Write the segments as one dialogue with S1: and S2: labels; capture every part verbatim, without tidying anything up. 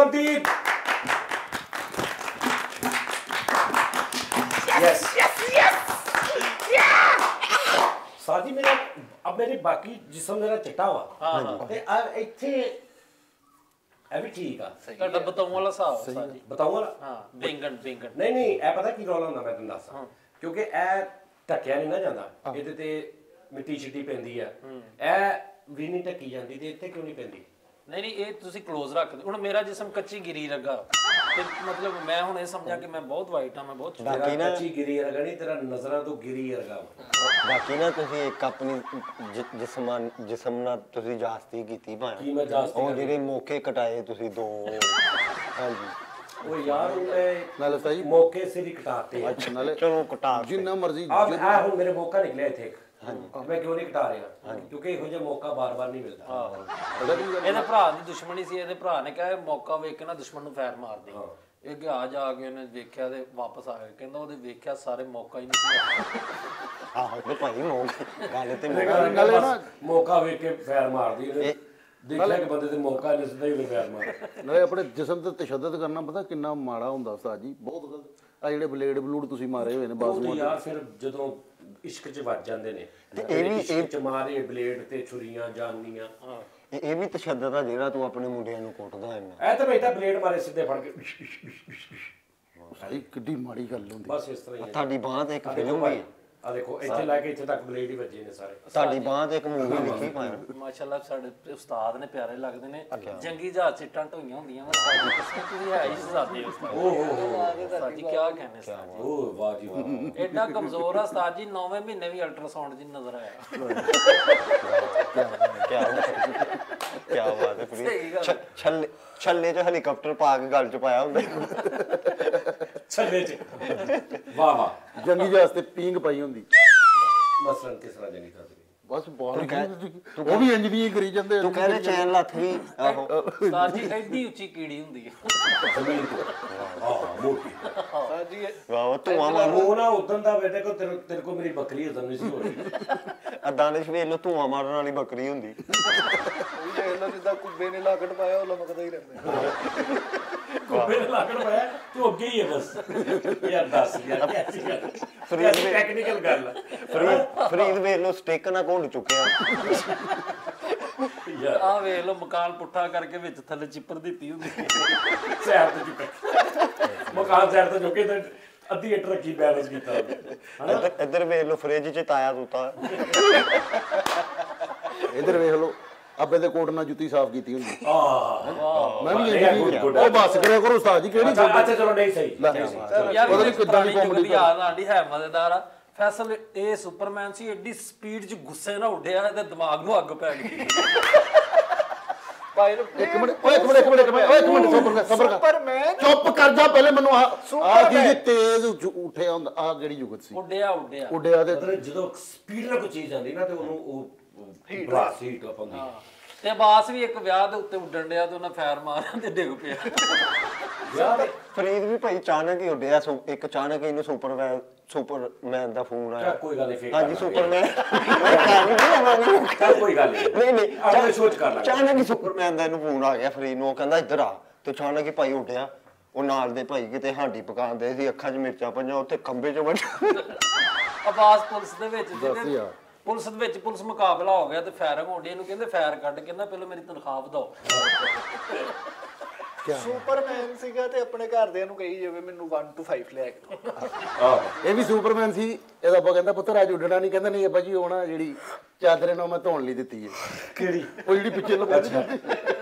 S1: Amandeep. Yes yes yes साजी मेरा अब मेरे बाकी जिस्म मेरा चिट्टा हुआ हां ते अब इथे ए भी ठीक आ
S2: ਤੁਹਾਡਾ ਬਤਾਉਂ ਵਾਲਾ ਹਿਸਾਬ ਸਾਜੀ
S1: ਬਤਾਉਂ ਵਾਲਾ
S2: ਹਾਂ ਬੈਂਗਣ ਬੈਂਗਣ
S1: ਨਹੀਂ ਨਹੀਂ ਇਹ ਪਤਾ ਕੀ ਰੌਲਾ ਹੁੰਦਾ ਮੈਂ ਤੁਹਾਨੂੰ ਦੱਸਾਂ ਕਿਉਂਕਿ ਇਹ ਢੱਕਿਆ ਨਹੀਂ ਨਾ ਜਾਂਦਾ ਇਹਦੇ ਤੇ ਮਿੱਟੀ ਛਿੱਟੀ ਪੈਂਦੀ ਆ ਇਹ ਵੀ ਨਹੀਂ ਢੱਕੀ ਜਾਂਦੀ ਤੇ ਇੱਥੇ ਕਿਉਂ ਨਹੀਂ ਪੈਂਦੀ
S2: नहीं नहीं ये तुसी क्लोज रख दे हुण मेरा जिस्म कच्ची गिरी लगा ते मतलब मैं हुण ये समझा कि मैं बहुत वाइट हां मैं बहुत
S1: बाकी ना कच्ची गिरी लगा नहीं तेरा नजरा तो गिरी लगा
S3: बाकी ना तुसी एक अपनी जिस्म जिस्म ना तुसी जास्ती कीती भाया
S1: की मैं जास्ती
S3: ओ जेडे मौके कटाए तुसी दो हां जी
S1: ओ यार मैं
S4: नाले सही
S1: मौके से ही कटाते
S4: अच्छा नाले
S3: चलो कटा
S4: जिन्ना मर्जी
S1: अब आ हुण मेरे मौका निकले थे मैं क्यों नहीं कटा रहा क्योंकि ਇਹੋ ਜਿਹਾ ਮੌਕਾ ਬਾਰ-ਬਾਰ ਨਹੀਂ ਮਿਲਦਾ
S2: ਇਹਦੇ ਭਰਾ ਦੀ ਦੁਸ਼ਮਣੀ ਸੀ ਇਹਦੇ ਭਰਾ ਨੇ ਕਿਹਾ ਮੌਕਾ ਵੇਖ ਕੇ ਨਾ ਦੁਸ਼ਮਣ ਨੂੰ ਫੈਰ ਮਾਰ ਦੇ ਇਹ ਗਿਆ ਜਾ ਕੇ ਉਹਨੇ ਵੇਖਿਆ ਤੇ ਵਾਪਸ ਆ ਗਿਆ ਕਹਿੰਦਾ ਉਹਦੇ ਵੇਖਿਆ ਸਾਰੇ ਮੌਕਾ ਹੀ ਨਹੀਂ ਸੀ
S3: ਆਹੋ ਤੇ ਭਾਈ ਮੌਕਾ ਗੱਲ ਤੇ
S1: ਨਾਲੇ ਨਾ ਮੌਕਾ ਵੇਖ ਕੇ ਫੈਰ ਮਾਰਦੀ ਉਹਨੇ ਦੇਖਿਆ ਕਿ ਬੰਦੇ ਤੇ ਮੌਕਾ ਨਹੀਂ ਸਿੱਧਾ ਹੀ ਫੈਰ ਮਾਰ
S4: ਨਾਲੇ ਆਪਣੇ ਜਿਸਮ ਤੇ ਤਸ਼ੱਦਦ ਕਰਨਾ ਪਤਾ ਕਿੰਨਾ ਮਾੜਾ ਹੁੰਦਾ ਉਸਤਾਦ ਜੀ ਬਹੁਤ ਗਲਤ ਆ ਜਿਹੜੇ ਬਲੇਡ ਬਲੂਡ ਤੁਸੀਂ ਮਾਰੇ ਹੋਏ ਨੇ ਬਾਜ਼ੂ
S1: ਯਾਰ ਫਿਰ ਜਦੋਂ ਇਸ਼ਕ ਚ ਵੱਜ ਜਾਂਦੇ ਨੇ ਤੇ ਇਹ ਵੀ ਇਸ਼ਕ ਚ ਮਾਰੇ ਬਲੇਡ ਤੇ ਛੁਰੀਆਂ ਜਾਨੀਆਂ
S3: ਹਾਂ ਇਹ ਵੀ ਤਸ਼ੱਦਦ ਆ ਜਿਹੜਾ ਤੂੰ ਆਪਣੇ ਮੁੰਡਿਆਂ ਨੂੰ ਕੁੱਟਦਾ ਇੰਨਾ
S1: ਐ ਤਾਂ ਬੇਟਾ ਬਲੇਡ ਮਾਰੇ ਸਿੱਧੇ ਫੜ ਕੇ
S4: ਸਾਈ ਕਿੱਡੀ ਮਾੜੀ ਗੱਲ ਹੁੰਦੀ
S1: ਬਸ ਇਸ ਤਰ੍ਹਾਂ ਹੀ
S3: ਤੁਹਾਡੀ ਬਾਂਹ ਤੇ ਇੱਕ ਫਿਲਮ ਵੀ
S1: ਆ ਦੇਖੋ ਇੱਥੇ ਲੈ ਕੇ ਇੱਥੇ ਤੱਕ ਬਲੇਡ ਹੀ ਵੱਜੇ ਨੇ ਸਾਰੇ
S3: ਤੁਹਾਡੀ ਬਾਂਹ ਤੇ ਇੱਕ ਮੂਵੀ ਲਿਖੀ ਪਾਇਆ
S2: ਮਾਸ਼ਾਅੱਲਾ ਸਾਡੇ ਉਸਤਾਦ ਨੇ ਪਿਆਰੇ ਲੱਗਦੇ ਨੇ ਜੰਗੀ ਜਹਾਜ਼ ਸਿੱਟਾਂ ਢੋਈਆਂ ਹੁੰਦੀਆਂ ਵਾ ਸਾਡੀ ਕਿਸਮਤ ਤੁਸੀਂ ਹੈ ਹੀ ਸਜ਼ਾਦੇ ਉਸਤਾਦ ਓ ਹੋ ਹੋ ਸਾਡੀ ਕੀ ਕਹਿੰਦੇ ਸਾਡੀ
S1: ਓ ਵਾਹ ਜੀ ਵਾਹ
S2: ਐਡਾ ਕਮਜ਼ੋਰ ਆ ਉਸਤਾਦ ਜੀ ਨੌਵੇਂ ਮਹੀਨੇ ਵੀ ਅਲਟਰਾਸਾਊਂਡ ਜੀ ਨਜ਼ਰ ਆਇਆ
S3: ਕੀ ਕੀ ਬਾਤ ਹੈ ਪੂਰੀ ਛੱਲੇ ਛੱਲੇ ਚ ਹੈਲੀਕਾਪਟਰ ਪਾ ਕੇ ਗੱਲ ਚ ਪਾਇਆ ਹੁੰਦਾ
S1: ਛੱਲੇ ਚ ਵਾਹ ਵਾਹ
S4: ਜੰਗੀ ਜਹਾਜ਼ ਤੇ ਪੀਂਗ ਪਾਈ ਹੁੰਦੀ
S1: ਮਸਲਨ ਕਿਸ ਤਰ੍ਹਾਂ ਜੰਗੀ ਜਹਾਜ਼
S4: ਬਸ ਬਾਹਰ ਉਹ ਵੀ ਇੰਜ ਨਹੀਂ ਕਰੀ ਜਾਂਦੇ
S3: ਤੂੰ ਕਹਿੰਦੇ ਚੈਨ ਲੱਥ ਵੀ ਆਹੋ
S2: ਉਸਤਾਦ ਜੀ ਐਡੀ ਉੱਚੀ ਕੀੜੀ ਹੁੰਦੀ ਹੈ
S1: ਜ਼ਮੀਨ ਤੋਂ ਆਹ ਮੋਟੀ
S2: ਉਸਤਾਦ ਜੀ
S3: ਵਾਹ ਧੂਆਂ ਮਾਰ
S1: ਉਹ ਨਾ ਉਦੋਂ ਦਾ ਬੇਟੇ ਕੋ ਤੇਰੇ ਤੇਰੇ ਕੋ ਮੇਰੀ ਬੱਕਰੀ ਉਦੋਂ ਨਹੀਂ ਸੀ ਹੋ ਰਹੀ
S3: ਅੱਦਾਂ ਦੇ ਵੇਖ ਲੋ ਧੂਆਂ ਮਾਰਨ ਵਾਲੀ ਬੱਕਰੀ ਹੁੰਦੀ
S5: ਉਹ ਦੇਖ ਲੋ ਜਿੱਦਾਂ ਕੁੱਬੇ ਨੇ ਲਾਕਟ ਪਾਇਆ ਉਹ ਲਮਕਦਾ ਹੀ ਰਹਿੰਦਾ
S1: ਕੁੱਬੇ ਨੇ ਲਾਕਟ ਪਾਇਆ ਤੂੰ ਅੱਗੇ ਹੀ ਹੈ ਬਸ ਯਾਰ ਦੱਸ ਯਾਰ ਕੀ ਗੱਲ ਫਰੀਦ ਟੈਕਨੀਕਲ ਗੱਲ
S3: ਫਰੀਦ ਫਰੀਦ ਵੇਖ ਲੋ ਸਟਿਕ ਨਾਲ ਘੁੰਡ ਚੁੱਕਿਆ
S1: ਯਾਰ
S2: ਆ ਵੇਖ ਲੋ ਮਕਾਨ ਪੁੱਠਾ ਕਰਕੇ ਵਿੱਚ ਥੱਲੇ ਚਿੱਪਰ ਦਿੱਤੀ ਹੁੰਦੀ
S1: ਸੈਰ ਤੇ ਚੁੱਕਾ ਮਕਾਨ ਸੈਰ ਤੇ ਚੁੱਕੇ ਤੇ ਅੱਧੀ ਇੱਟ ਰੱਖੀ ਬੈਲੈਂਸ ਕੀਤਾ
S3: ਇੱਧਰ ਇੱਧਰ ਵੇਖ ਲੋ ਫ੍ਰਿਜ ਚ ਤਾਇਆ ਤੂਤਾ
S4: ਇੱਧਰ ਵੇਖ ਲੋ ਅੱਬੇ ਦੇ ਕੋਟ ਨਾਲ ਜੁੱਤੀ ਸਾਫ਼ ਕੀਤੀ ਹੁੰਦੀ
S1: ਆਹ
S4: ਮੈਂ ਵੀ ਉਹ ਬਸ ਕਰਿਆ ਕਰੋ ਉਸਤਾਦ ਜੀ ਕਿਹੜੀ
S1: ਅੱਛਾ ਚਲੋ ਨਹੀਂ ਸਹੀ
S2: ਯਾਰ ਪਤਾ ਨਹੀਂ ਕਿੱਦਾਂ ਦੀ ਕਾਮੇਡੀ ਯਾਦ ਆਂਦੀ ਹੈ ਮਜ਼ੇਦਾਰ ਆ ਫੈਸਲ ਇਹ ਸੁਪਰਮੈਨ ਸੀ ਐਡੀ ਸਪੀਡ 'ਚ ਗੁੱਸੇ ਨਾਲ ਉੱਡਿਆ ਤੇ ਦਿਮਾਗ ਨੂੰ ਅੱਗ ਪੈ ਗਈ
S5: ਭਾਈ
S4: ਇੱਕ ਮਿੰਟ ਓਏ ਇੱਕ ਮਿੰਟ ਇੱਕ ਮਿੰਟ ਇੱਕ ਮਿੰਟ ਓਏ ਇੱਕ ਮਿੰਟ ਸਬਰ ਕਰ ਸਬਰ ਕਰ
S5: ਸੁਪਰਮੈਨ
S4: ਚੁੱਪ ਕਰ ਜਾ ਪਹਿਲੇ ਮੈਨੂੰ ਆ ਆ ਕੀ ਤੇਜ਼ ਉੱਠਿਆ ਹੁੰਦਾ ਆ ਕਿਹੜੀ ਜੁਗਤ ਸੀ
S2: ਉੱਡਿਆ ਉੱਡਿਆ
S4: ਉੱਡਿਆ ਤੇ
S1: ਜਦੋਂ ਸਪੀਡ ਨਾਲ ਕੋਈ ਚੀਜ਼ ਆਂਦੀ ਨਾ ਤੇ ਉਹਨੂੰ ਉਹ ਬਲਾਸ ਹੀਟ ਅਪ ਹੁੰਦੀ
S2: ਤੇ ਬਾਸ ਵੀ ਇੱਕ ਵਿਆਹ ਦੇ ਉੱਤੇ ਉੱਡਣ ਡਿਆ ਤੇ ਉਹਨਾਂ ਫੈਰ ਮਾਰਿਆ ਤੇ ਡਿੱਗ ਪਿਆ
S1: ਯਾਰ
S3: ਫਰੀਦ ਵੀ ਭਾਈ ਅਚਾਨਕ ਹੀ ਉੱਡਿਆ ਇੱਕ ਅਚਾਨਕ ਇਹਨੂੰ ਸੁਪਰਮੈਨ ਸੁਪਰਮੈਨ ਦਾ ਫੋਨ ਆਇਆ
S1: ਕੋਈ ਗੱਲ ਨਹੀਂ ਫੇਕ
S3: ਹਾਂਜੀ ਸੁਪਰਮੈਨ
S1: ਚੱਲ ਕੋਈ ਗੱਲ
S3: ਨਹੀਂ ਨਹੀਂ
S1: ਆਪਣੇ ਸੋਚ ਕਰ ਲੈ
S3: ਅਚਾਨਕ ਹੀ ਸੁਪਰਮੈਨ ਦਾ ਇਹਨੂੰ ਫੋਨ ਆ ਗਿਆ ਫਰੀਦ ਨੂੰ ਉਹ ਕਹਿੰਦਾ ਇੱਧਰ ਆ ਤੇ ਅਚਾਨਕ ਹੀ ਭਾਈ ਉੱਡਿਆ ਉਹ ਨਾਲ ਦੇ ਭਾਈ ਕਿਤੇ ਹਾਂਡੀ ਪਕਾਉਂਦੇ ਸੀ ਅੱਖਾਂ 'ਚ ਮਿਰਚਾਂ ਪਈਆਂ ਉੱਥੇ ਖੰਭੇ 'ਚ ਵੱਜ
S2: ਆਵਾਜ਼ ਪੁਲਿਸ ਦੇ ਵਿੱਚ ਜਿਹਨੇ ਪੁਲਿਸ ਦੇ ਵਿੱਚ ਪੁਲਿਸ ਮੁਕਾਬਲਾ ਹੋ ਗਿਆ ਤੇ ਫਾਇਰਿੰਗ ਹੋਣੀ ਇਹਨੂੰ ਕਹਿੰਦੇ ਫਾਇਰ ਕੱਢ ਕਹਿੰਦਾ ਪਹਿਲਾਂ ਮੇਰੀ ਤਨਖਾਹ ਵਧਾਓ
S5: ਸੁਪਰਮੈਨ ਸੀਗਾ ਤੇ ਆਪਣੇ ਘਰਦਿਆਂ ਨੂੰ ਕਹੀ ਜਾਵੇ ਮੈਨੂੰ one to five ਲੈ ਕੇ
S4: ਆਹੋ ਇਹ ਵੀ ਸੁਪਰਮੈਨ ਸੀ ਇਹਦਾ ਅੱਬਾ ਕਹਿੰਦਾ ਪੁੱਤਰ ਅੱਜ ਉੱਡਣਾ ਨਹੀਂ ਕਹਿੰਦਾ ਨਹੀਂ ਅੱਬਾ ਜੀ ਉਹ ਨਾ ਜਿਹੜੀ ਚਾਦਰ ਨੂੰ ਮੈਂ ਧੋਣ ਲਈ ਦਿੱਤੀ ਹੈ ਕਿਹੜੀ ਉਹ ਜਿਹੜੀ ਪਿੱਛੇ ਲਗਾਉਂਦੀ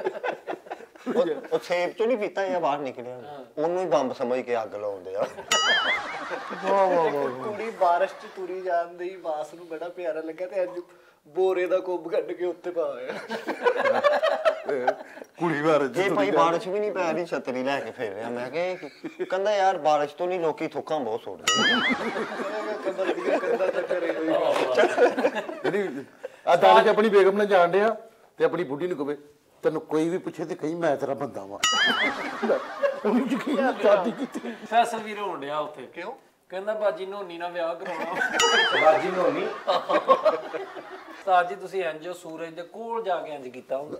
S3: ਉਹ ਸੇਬ ਚੋਂ ਨਹੀਂ ਪੀਤਾ ਜਾਂ ਬਾਹਰ ਨਿਕਲਿਆ ਉਹਨੂੰ ਹੀ ਬੰਬ ਸਮਝ ਕੇ ਅੱਗ ਲਾਉਂਦੇ ਆ
S5: ਵਾਹ ਵਾਹ ਵਾਹ ਕੁੜੀ ਬਾਰਿਸ਼ ਚ ਤੁਰੀ ਜਾਂਦੀ ਬਾਸ ਨੂੰ ਬੜਾ ਪਿਆਰਾ ਲੱਗਾ ਤੇ ਅੱਜ ਬੋਰੇ ਦਾ ਕੁੱਬ ਕੱਢ ਕੇ ਉੱਤੇ ਪਾ ਆਇਆ
S4: ਕੁੜੀ ਬਾਰ
S3: ਜੇ ਭਾਈ ਬਾਰਿਸ਼ ਵੀ ਨਹੀਂ ਪੈ ਰਹੀ ਛਤਰੀ ਲੈ ਕੇ ਫੇਰ ਰਿਹਾ ਮੈਂ ਕਿਹਾ ਕਹਿੰਦਾ ਯਾਰ ਬਾਰਿਸ਼ ਤੋਂ ਨਹੀਂ ਲੋਕੀ ਥੁੱਕਾਂ ਬਹੁਤ ਸੁੱਟਦੇ
S5: ਕਮਰ ਦੀਆਂ ਕੰਧਾਂ ਚੱਕਰ ਇਹੋ
S4: ਜਿਹੜੀ ਆ ਦਾਲ ਚ ਆਪਣੀ ਬੇਗਮ ਨੇ ਜਾਣ ਡਿਆ ਤੇ ਆਪਣੀ ਬੁੱਢੀ ਨੂੰ ਕਹੇ ਤੈਨੂੰ ਕੋਈ ਵੀ ਪੁੱਛੇ ਤੇ ਕਹੀਂ ਮੈਂ ਤੇਰਾ ਬੰਦਾ ਵਾਂ ਉਹਨੂੰ ਯਕੀਨ ਸ਼ਾਦੀ ਕੀਤੀ
S2: ਫੈਸਲ ਵੀਰ ਹੋਣ ਡਿਆ ਉੱਥੇ ਕਿਉਂ ਕਹਿੰਦਾ ਬਾਜੀ ਨੋਨੀ ਨਾਲ ਵਿਆਹ ਕਰਾਉਣਾ
S1: ਬਾਜੀ ਨੋਨੀ
S2: ਉਸਤਾਦ ਜੀ ਤੁਸੀਂ ਇੰਜ ਸੂਰਜ ਦੇ ਕੋਲ ਜਾ ਕੇ ਇੰਜ ਕੀਤਾ ਹੁੰਦਾ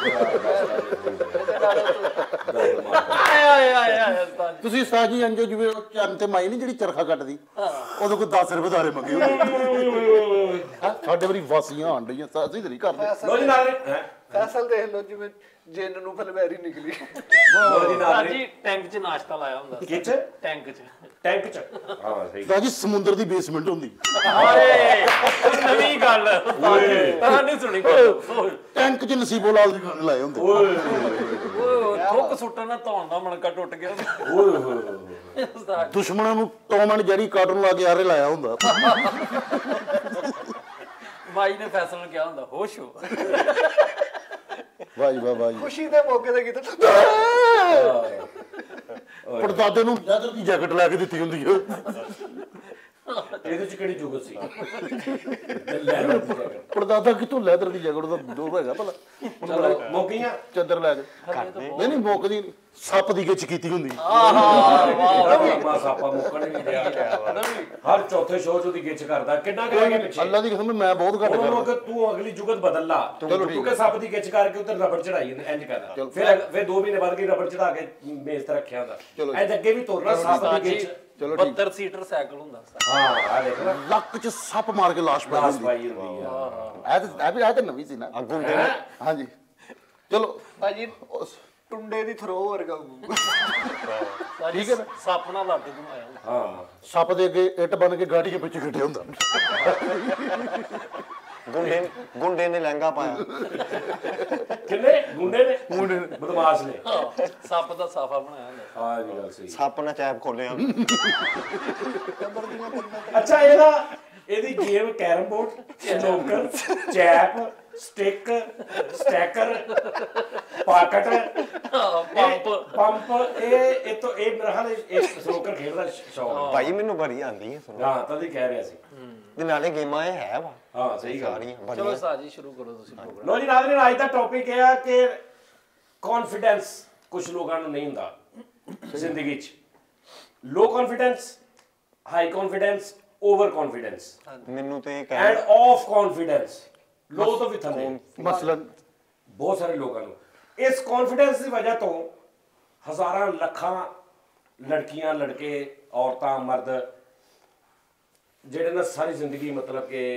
S2: ਆਏ ਆਏ ਆਏ ਆਏ ਉਸਤਾਦ ਜੀ
S4: ਤੁਸੀਂ ਸਾਜੀ ਅੰਜੋ ਜਿਵੇਂ ਉਹ ਚੰਨ ਤੇ ਮਾਈ ਨਹੀਂ ਜਿਹੜੀ ਚਰਖਾ ਕੱਟਦੀ ਉਦੋਂ ਕੋਈ ਦਸ ਰੁਪਏ ਧਾਰੇ ਮੰਗੇ ਹੁੰਦੇ ਹਾਂ, ਸਾਡੇ ਵਾਰੀ ਵਾਸੀਆਂ ਆਣ ਡਈਆਂ ਤਾਂ ਅਸੀਂ ਤੇ ਨਹੀਂ ਕਰਦੇ
S1: ਲੋ ਜੀ ਨਾਲ ਹੈ
S5: ਫੈਸਲ ਦੇਖ ਲਓ ਜਿਵੇਂ ਜਿੰਨ ਨੂੰ ਫਲਵੈਰੀ ਨਿਕਲੀ
S1: ਲੋ ਜੀ ਨਾਲ
S2: ਉਸਤਾਦ ਜੀ ਟੈਂਕ 'ਚ ਨਾਸ਼ਤਾ ਲਾਇਆ ਹੁੰਦਾ ਸੀ।
S1: ਕਿਚ
S2: ਟੈਂਕ 'ਚ
S1: ਟੈਂਕ ਚ ਹਾਂ ਸਹੀ
S4: ਸਾਜੀ ਸਮੁੰਦਰ ਦੀ ਬੇਸਮੈਂਟ ਹੁੰਦੀ
S2: ਹਾਏ ਨਵੀਂ ਗੱਲ ਉਸਤਾਦ ਜੀ ਤਾਂ ਨਹੀਂ ਸੁਣੀ ਗੱਲ
S4: ਟੈਂਕ 'ਚ ਨਸੀਬੋ ਲਾਲ ਦੇ ਗਾਣੇ ਲਾਏ ਹੁੰਦੇ
S1: ਓਏ
S2: ਓਏ ਥੁੱਕ ਸੁੱਟਣ ਨਾਲ ਧੌਣ ਦਾ ਮਣਕਾ ਟੁੱਟ ਗਿਆ
S1: ਓਏ ਹੋਏ
S2: ਉਸਤਾਦ
S4: ਦੁਸ਼ਮਣਾਂ ਨੂੰ ਟੌਮ ਐਂਡ ਜੈਰੀ ਕਾਰਟੂਨ ਲਾ ਕੇ ਆਰੇ ਲਾਇਆ ਹੁੰਦਾ
S2: ਮਾਈ ਨੇ ਫੈਸਲ ਨੂੰ ਕਿਹਾ ਹੁੰਦਾ ਹੋਸ਼ ਹੋ
S4: ਵਾਹ ਜੀ ਵਾਹ ਵਾਹ ਜੀ
S5: ਖੁਸ਼ੀ ਦੇ ਮੌਕੇ ਤੇ ਕੀਤਾ
S4: ਪੜਦਾਦੇ ਨੂੰ ਲੈਦਰ ਦੀ ਜੈਕਟ ਲੈ ਕੇ ਦਿੱਤੀ ਹੁੰਦੀ ਹੈ
S1: ਇਹਦੇ ਚ ਕਿਹੜੀ ਜੁਗਤ ਸੀ ਲੈ ਲਓ ਜੀ ਜੈਕਟ।
S4: ਪੜਦਾਦਾ ਕਿਤੋਂ ਲੈਦਰ ਦੀ ਜੈਕਟ ਦਾ ਦੋ ਹੈਗਾ ਭਲਾ
S1: ਚਲੋ ਮੌਕੀਆਂ
S4: ਚਾਦਰ ਲੈ ਕੇ ਨਹੀਂ ਨਹੀਂ ਮੁੱਕਦੀ ਨਹੀਂ ਸੱਪ ਦੀ ਗਿੱਚ ਕੀਤੀ ਹੁੰਦੀ
S1: ਮਾ ਸਾਪਾ ਮੁੱਕਣ ਨਹੀਂ ਦਿਆ ਹਰ ਚੌਥੇ ਸ਼ੋਅ ਚ ਉਹਦੀ ਗਿੱਚ ਕਰਦਾ ਕਿੰਨਾ ਕਰਾਂਗੇ ਪਿੱਛੇ
S4: ਅੱਲਾ ਦੀ ਕਸਮ ਮੈਂ ਬਹੁਤ ਘੱਟ
S1: ਉਹਨੂੰ
S4: ਕਰਦਾ
S1: ਕਿ ਤੂੰ ਅਗਲੀ ਜੁਗਤ ਬਦਲ ਲਾ
S4: ਚਲੋ ਠੀਕ
S1: ਕਿਉਂਕਿ ਸੱਪ ਦੀ ਗਿੱਚ ਕਰਕੇ ਉੱਤੇ ਰਬੜ ਚੜਾਈ ਜਾਂਦੇ ਇੰਜ ਕਰਦਾ ਫਿਰ ਫਿਰ ਦੋ ਮਹੀਨੇ ਬਾਅਦ ਕੀ ਰਬੜ ਚੜਾ ਕੇ ਮੇਜ਼ ਤੇ ਰੱਖਿਆ ਹੁੰਦਾ ਐ ਅੱਗੇ ਵੀ ਤੁਰਨਾ ਸੱਪ ਦੀ ਗਿੱਚ
S4: ਚਲੋ ਠੀਕ
S2: ਬੱਤਰ ਸੀਟਰ ਸਾਈਕਲ ਹੁੰਦਾ ਸੀ
S1: ਹਾਂ ਆ ਦੇਖ ਲੈ
S4: ਲੱਕ 'ਚ ਸੱਪ ਮਾਰ ਕੇ ਲਾਸ਼ ਪਾ
S1: ਲਾਸ
S4: ਦਿੰਦੀ
S1: ਪਾਈ ਹੁੰਦੀ ਆ
S4: ਇਹ ਤਾਂ ਇਹ ਵੀ ਇਹ ਤਾਂ ਨਵੀਂ ਸੀ ਨਾ
S3: ਅੱਗੋਂ ਦੇ
S4: ਹਾਂਜੀ ਚਲੋ
S5: ਭਾਜੀ ਟੁੰਡੇ ਦੀ ਥਰੋ ਵਰਗਾ
S4: ਠੀਕ ਹੈ ਨਾ
S2: ਸੱਪ ਨਾਲ ਲੱਗ ਘੁਮਾਇਆ ਹੁੰਦਾ
S1: ਹਾਂ
S4: ਸੱਪ ਦੇ ਅੱਗੇ ਇੱਟ ਬਣ ਕੇ ਗਾੜੀ ਦੇ ਪਿੱਛੇ ਖਿੱਟਿਆ ਹੁੰਦਾ
S3: ਗੁੰਡੇ ਗੁੰਡੇ ਨੇ ਲਹਿੰਗਾ ਪਾਇਆ
S1: ਕਿੰਨੇ ਗੁੰਡੇ ਨੇ ਗੁੰਡੇ ਬਦਮਾਸ਼ ਨੇ
S2: ਸੱਪ ਦਾ ਸਾਫਾ ਬਣਾਇਆ ਹੁੰਦਾ
S1: ਹਾਂ ਇਹ ਗੱਲ ਸਹੀ
S3: ਸੱਪ ਨੇ ਚੈਪ ਖੋਲਿਆ
S1: ਅੱਛਾ ਇਹਦਾ ਇਹਦੀ ਗੇਮ ਕੈਰਮ ਬੋਰਡ ਸਨੋਕਰ ਚੈਪ stick striker pocket
S2: pump
S1: pump ਇਹ ਇਹ ਤੋਂ ਇਹ ਮੇਰਾ ਹਾਲ ਇਹ ਸਨੋਕਰ ਖੇਡਦਾ ਸ਼ੌਕ
S3: ਭਾਈ ਮੈਨੂੰ ਬੜੀ ਆਂਦੀ ਹੈ ਸੁਣੋ
S1: ਹਾਂ ਤਾਂ ਹੀ ਕਹਿ ਰਿਹਾ ਸੀ
S3: ਤੇ ਨਾਲੇ ਗੇਮਾਂ ਇਹ ਹੈ ਵਾ
S1: ਹਾਂ ਸਹੀ ਗੱਲ
S3: ਸਾਰੀਆਂ
S2: ਚਲੋ
S3: ਬੜੀਆਂ
S2: ਉਸਤਾਦ ਜੀ ਸ਼ੁਰੂ ਕਰੋ ਤੁਸੀਂ ਪ੍ਰੋਗਰਾਮ
S1: ਲੋ ਜੀ ਨਾਜ਼ਰੀਨ ਅੱਜ ਦਾ ਟੌਪਿਕ ਇਹ ਆ ਕਿ ਕੌਨਫੀਡੈਂਸ ਕੁਝ ਲੋਕਾਂ ਨੂੰ ਨਹੀਂ ਹੁੰਦਾ ਜ਼ਿੰਦਗੀ 'ਚ low confidence high confidence over confidence
S3: ਮੈਨੂੰ ਤੇ ਇਹ
S1: ਐਂਡ
S3: ਕਹਿ
S1: ਆਫ ਕੌਨਫੀਡੈਂਸ ਲੋ ਤੋਂ ਵੀ ਥੱਲੇ
S4: ਮਸਲਨ
S1: ਬਹੁਤ ਸਾਰੇ ਲੋਕਾਂ ਨੂੰ ਇਸ ਕੌਨਫੀਡੈਂਸ ਦੀ ਵਜ੍ਹਾ ਤੋਂ ਹਜ਼ਾਰਾਂ ਲੱਖਾਂ ਲੜਕੀਆਂ ਲੜਕੇ ਔਰਤਾਂ ਮਰਦ ਜਿਹੜੇ ਨਾ ਸਾਰੀ ਜ਼ਿੰਦਗੀ ਮਤਲਬ ਕਿ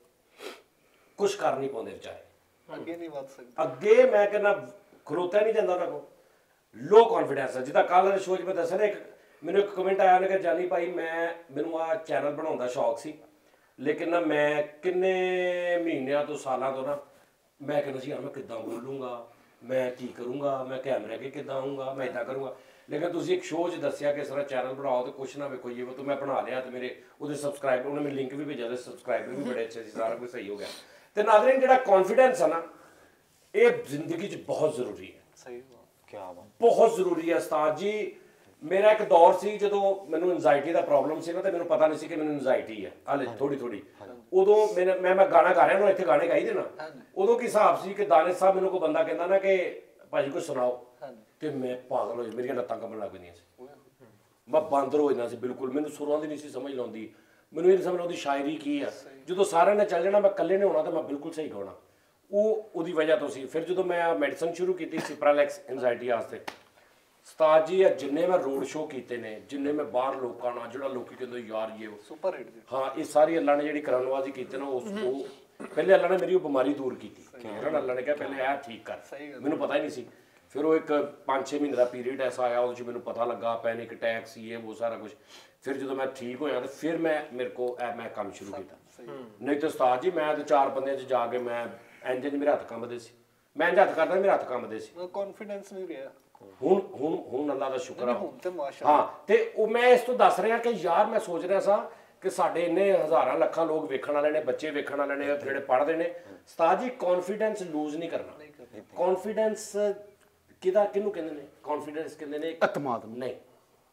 S1: ਕੁਝ ਕਰ ਨਹੀਂ ਪਾਉਂਦੇ ਵਿਚਾਰੇ
S5: ਅੱਗੇ ਨਹੀਂ ਵੱਧ ਸਕਦਾ
S1: ਅੱਗੇ ਮੈਂ ਕਹਿੰਦਾ ਖਲੋਤਾ ਨਹੀਂ ਜਾਂਦਾ ਉਹਨਾਂ ਕੋਲ ਲੋ ਕੌਨਫੀਡੈਂਸ ਹੈ ਜਿੱਦਾਂ ਕੱਲ੍ਹ ਦੇ ਸ਼ੋਅ 'ਚ ਮੈਂ ਦੱਸਿਆ ਨਾ ਇੱਕ ਮੈਨੂੰ ਇੱਕ ਕਮੈਂਟ ਆਇਆ ਉਹਨੇ ਕਿ ਜਾਨੀ ਭਾਈ ਮੈਂ ਮੈਨੂੰ ਆ ਚੈਨਲ ਬਣਾਉਣ ਦਾ ਸ਼ੌਕ ਸੀ ਲੇਕਿਨ ਨਾ ਮੈਂ ਕਿੰਨੇ ਮਹੀਨਿਆਂ ਤੋਂ ਸਾਲਾਂ ਤੋਂ ਨਾ ਮੈਂ ਕਹਿੰਦਾ ਸੀ ਯਾਰ ਮੈਂ ਕਿੱਦਾਂ ਬੋਲੂੰਗਾ ਮੈਂ ਕੀ ਕਰੂੰਗਾ ਮੈਂ ਕੈਮਰੇ ਅੱਗੇ ਕਿੱਦਾਂ ਆਊਂਗਾ ਮੈਂ ਇੱਦਾਂ ਕਰੂੰਗਾ ਲੇਕਿਨ ਤੁਸੀਂ ਇੱਕ ਸ਼ੋਅ 'ਚ ਦੱਸਿਆ ਕਿ ਇਸ ਤਰ੍ਹਾਂ ਚੈਨਲ ਬਣਾਓ ਤੇ ਕੁਛ ਨਾ ਵੇਖੋ ਇਹ ਤਾਂ ਮੈਂ ਬਣਾ ਲਿਆ ਤੇ ਮੇਰੇ ਉਹਦੇ ਸਬਸਕ੍ਰਾਈਬ ਉਹਨੇ ਮੈਨੂੰ ਲਿੰਕ ਵੀ ਭੇਜਿਆ ਤੇ ਸਬਸਕ੍ਰਾਈਬਰ ਵੀ ਬੜੇ ਅੱਛੇ ਸੀ ਸਾਰਾ ਕੁਝ ਸਹੀ ਹੋ ਗਿਆ ਤੇ ਨਾਜ਼ਰੀਨ ਜਿਹੜਾ ਕੌਨਫੀਡੈਂਸ ਆ ਨਾ ਇਹ ਜ਼ਿੰਦਗੀ 'ਚ ਬਹੁਤ ਜ਼ਰੂਰੀ ਹੈ
S5: ਸਹੀ
S3: ਕੀ ਬਾਤ
S1: ਬਹੁਤ ਜ਼ਰੂਰੀ ਹੈ ਉਸਤਾਦ ਜੀ ਮੇਰਾ ਇੱਕ ਦੌਰ ਸੀ ਜਦੋਂ ਮੈਨੂੰ ਐਂਜ਼ਾਈਟੀ ਦਾ ਪ੍ਰੋਬਲਮ ਸੀ ਨਾ ਤੇ ਮੈਨੂੰ ਪਤਾ ਨਹੀਂ ਸੀ ਕਿ ਮੈਨੂੰ ਐਂਜ਼ਾਈਟੀ ਹੈ ਹਾਲੇ ਥੋੜੀ ਥੋੜੀ ਉਦੋਂ ਮੈਂ ਮੈਂ ਮੈਂ ਗਾਣਾ ਗਾ ਰਿਹਾ ਨਾ ਇੱਥੇ ਗਾਣੇ ਗਾਈ ਦੇ ਨਾ ਉਦੋਂ ਕੀ ਹਿਸਾਬ ਸੀ ਕਿ ਦਾਨਿਸ਼ ਸਾਹਿਬ ਮੈਨੂੰ ਕੋਈ ਬੰਦਾ ਕਹਿੰਦਾ ਨਾ ਕਿ ਭਾਜੀ ਕੁਝ ਸੁਣਾਓ ਤੇ ਮੈਂ ਪਾਗਲ ਹੋ ਜਾ ਮੇਰੀਆਂ ਲੱਤਾਂ ਕੰਬਣ ਲੱਗ ਪੈਂਦੀਆਂ ਸੀ ਮੈਂ ਬਾਂਦਰ ਹੋ ਜਾਂਦਾ ਸੀ ਬਿਲਕੁਲ ਮੈਨੂੰ ਸੁਰਾਂ ਦੀ ਨਹੀਂ ਸੀ ਸਮਝ ਲਾਉਂਦੀ ਮੈਨੂੰ ਇਹ ਨਹੀਂ ਸਮਝ ਆਉਂਦੀ ਸ਼ਾਇਰੀ ਕੀ ਆ ਜਦੋਂ ਸਾਰਿਆਂ ਨੇ ਚੱਲ ਜਾਣਾ ਮੈਂ ਇਕੱਲੇ ਨੇ ਹੋਣਾ ਤਾਂ ਮੈਂ ਬਿਲਕੁਲ ਸਹੀ ਗਾਉਣਾ ਉਹ ਉਹਦੀ ਵਜ੍ਹਾ ਤੋਂ ਸੀ ਫਿਰ ਜਦੋਂ ਮੈਂ ਮੈਡੀਸਨ ਸ਼ੁਰੂ ਕੀਤੀ ਸਿਪਰਾਲੈਕਸ ਐਂਜ਼ਾਈਟੀ ਵਾਸਤੇ ਉਸਤਾਦ ਜੀ ਇਹ ਜਿੰਨੇ ਮੈਂ ਰੋਡ ਸ਼ੋਅ ਕੀਤੇ ਨੇ ਜਿੰਨੇ ਮੈਂ ਬਾਹਰ ਲੋਕਾਂ ਨਾਲ ਜਿਹੜਾ ਲੋਕੀ ਕਹਿੰਦੇ ਯਾਰ ਇਹ
S5: ਸੁਪਰ ਹਿੱਟ ਦੀ
S1: ਹਾਂ ਇਹ ਸਾਰੀ ਅੱਲਾ ਨੇ ਜਿਹੜੀ ਕਰਨਵਾਜ਼ੀ ਕੀਤੀ ਨਾ ਉਸ ਉਹ ਪਹਿਲੇ ਅੱਲਾ ਨੇ ਮੇਰੀ ਉਹ ਬਿਮਾਰੀ ਦੂਰ ਕੀਤੀ ਜਿਹੜਾ ਅੱਲਾ ਨੇ ਕਿਹਾ ਪਹਿਲੇ ਇਹ ਠੀਕ ਕਰ ਮੈਨੂੰ ਪਤਾ ਹੀ ਨਹੀਂ ਸੀ ਫਿਰ ਉਹ ਇੱਕ ਪੰਜ ਛੇ ਮਹੀਨੇ ਦਾ ਪੀਰੀਅਡ ਐਸਾ ਆਇਆ ਉਹਦੇ 'ਚ ਮੈਨੂੰ ਪਤਾ ਲੱਗਾ ਪੈਨਿਕ ਅਟੈਕ ਸੀ ਇਹ ਉਹ ਸਾਰਾ ਕੁਝ ਫਿਰ ਜਦੋਂ ਮੈਂ ਠੀਕ ਹੋਇਆ ਤੇ ਫਿਰ ਮੈਂ ਮੇਰੇ ਕੋ ਇਹ ਮੈਂ ਕੰਮ ਸ਼ੁਰੂ ਕੀਤਾ ਨਹੀਂ ਤਾਂ ਉਸਤਾਦ ਜੀ ਮੈਂ ਤੇ ਚਾਰ ਬੰਦਿਆਂ 'ਚ ਜਾ ਕੇ ਮੈਂ ਇੰਜ ਇੰਜ ਮੇਰੇ ਹੱਥ ਕੰਬਦੇ ਸੀ ਮੈਂ ਇੰਜ ਹੱਥ ਕਰਦਾ ਮੇਰੇ ਹੱਥ ਕੰਬਦੇ ਸੀ
S5: ਕੌਨਫੀਡੈਂਸ ਨਹੀਂ ਰਿਹਾ
S1: ਹੁਣ ਹੁਣ ਹੁਣ ਅੱਲਾ ਦਾ ਸ਼ੁਕਰ ਆ
S5: ਹੁਣ ਤੇ ਮਾਸ਼ਾ
S1: ਹਾਂ ਤੇ ਉਹ ਮੈਂ ਇਸ ਤੋਂ ਦੱਸ ਰਿਹਾ ਕਿ ਯਾਰ ਮੈਂ ਸੋਚ ਰਿਹਾ ਸਾਂ ਕਿ ਸਾਡੇ ਇੰਨੇ ਹਜ਼ਾਰਾਂ ਲੱਖਾਂ ਲੋਕ ਵੇਖਣ ਵਾਲੇ ਨੇ ਬੱਚੇ ਵੇਖਣ ਵਾਲੇ ਨੇ ਜਿਹੜੇ ਪੜ੍ਹਦੇ ਨੇ ਉਸਤਾਦ ਜੀ ਕੌਨਫੀਡੈਂਸ ਲੂਜ਼ ਨਹੀਂ ਕਰਨਾ ਕੌਨਫੀਡੈਂਸ ਕਿਹਦਾ ਕਿਹਨੂੰ ਕਹਿੰਦੇ ਨੇ ਕੌਨਫੀਡੈਂਸ ਕਹਿੰਦੇ ਨੇ
S4: ਅਤਮਾਦ ਨੂੰ
S1: ਨਹੀਂ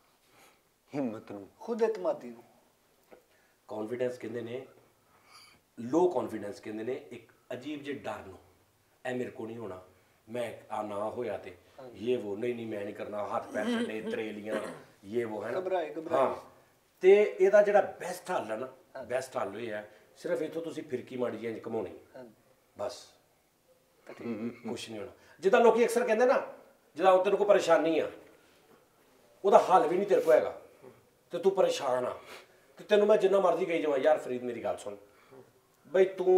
S3: ਹਿੰਮਤ ਨੂੰ
S5: ਖੁਦ ਇਤਮਾਦੀ ਨੂੰ
S1: ਕੌਨਫੀਡੈਂਸ ਕਹਿੰਦੇ ਨੇ ਲੋ ਕੌਨਫੀਡੈਂਸ ਕਹਿੰਦੇ ਨੇ ਇੱਕ ਅਜੀਬ ਜਿਹੇ ਡਰ ਨੂੰ ਐ ਮੇਰੇ ਕੋ ਨਹੀਂ ਹੋਣਾ ਮੈਂ ਆ ਨਾ ਹੋਇਆ ਤੇ ਇਹ ਉਹ ਨਹੀਂ ਨਹੀਂ ਮੈਂ ਨਹੀਂ ਕਰਨਾ ਹੱਥ ਪੈਰ ਛੱਡੇ ਤਰੇਲੀਆਂ ਇਹ ਉਹ ਹੈ ਨਾ
S5: ਘਬਰਾਏ ਘਬਰਾਏ
S1: ਹਾਂ ਤੇ ਇਹਦਾ ਜਿਹੜਾ ਬੈਸਟ ਹੱਲ ਹੈ ਨਾ ਬੈਸਟ ਹੱਲ ਇਹ ਹੈ ਸਿਰਫ ਇੱਥੋਂ ਤੁਸੀਂ ਫਿਰਕੀ ਮਾੜੀ ਜਿਹੀ ਘਮਾਉਣੀ ਬਸ ਕੁਛ ਨਹੀਂ ਹੋਣਾ ਜਿੱਦਾਂ ਲੋਕੀ ਅਕਸਰ ਕਹਿੰਦੇ ਨਾ ਜਿੱਦਾਂ ਤੈਨੂੰ ਕੋਈ ਪਰੇਸ਼ਾਨੀ ਆ ਉਹਦਾ ਹੱਲ ਵੀ ਨਹੀਂ ਤੇਰੇ ਕੋਲ ਹੈਗਾ ਤੇ ਤੂੰ ਪਰੇਸ਼ਾਨ ਆ ਤੇ ਤੈਨੂੰ ਮੈਂ ਜਿੰਨਾ ਮਰਜ਼ੀ ਕਹੀ ਜਾਵਾਂ ਯਾਰ ਫਰੀਦ ਮੇਰੀ ਗੱਲ ਸੁਣ ਬਈ ਤੂੰ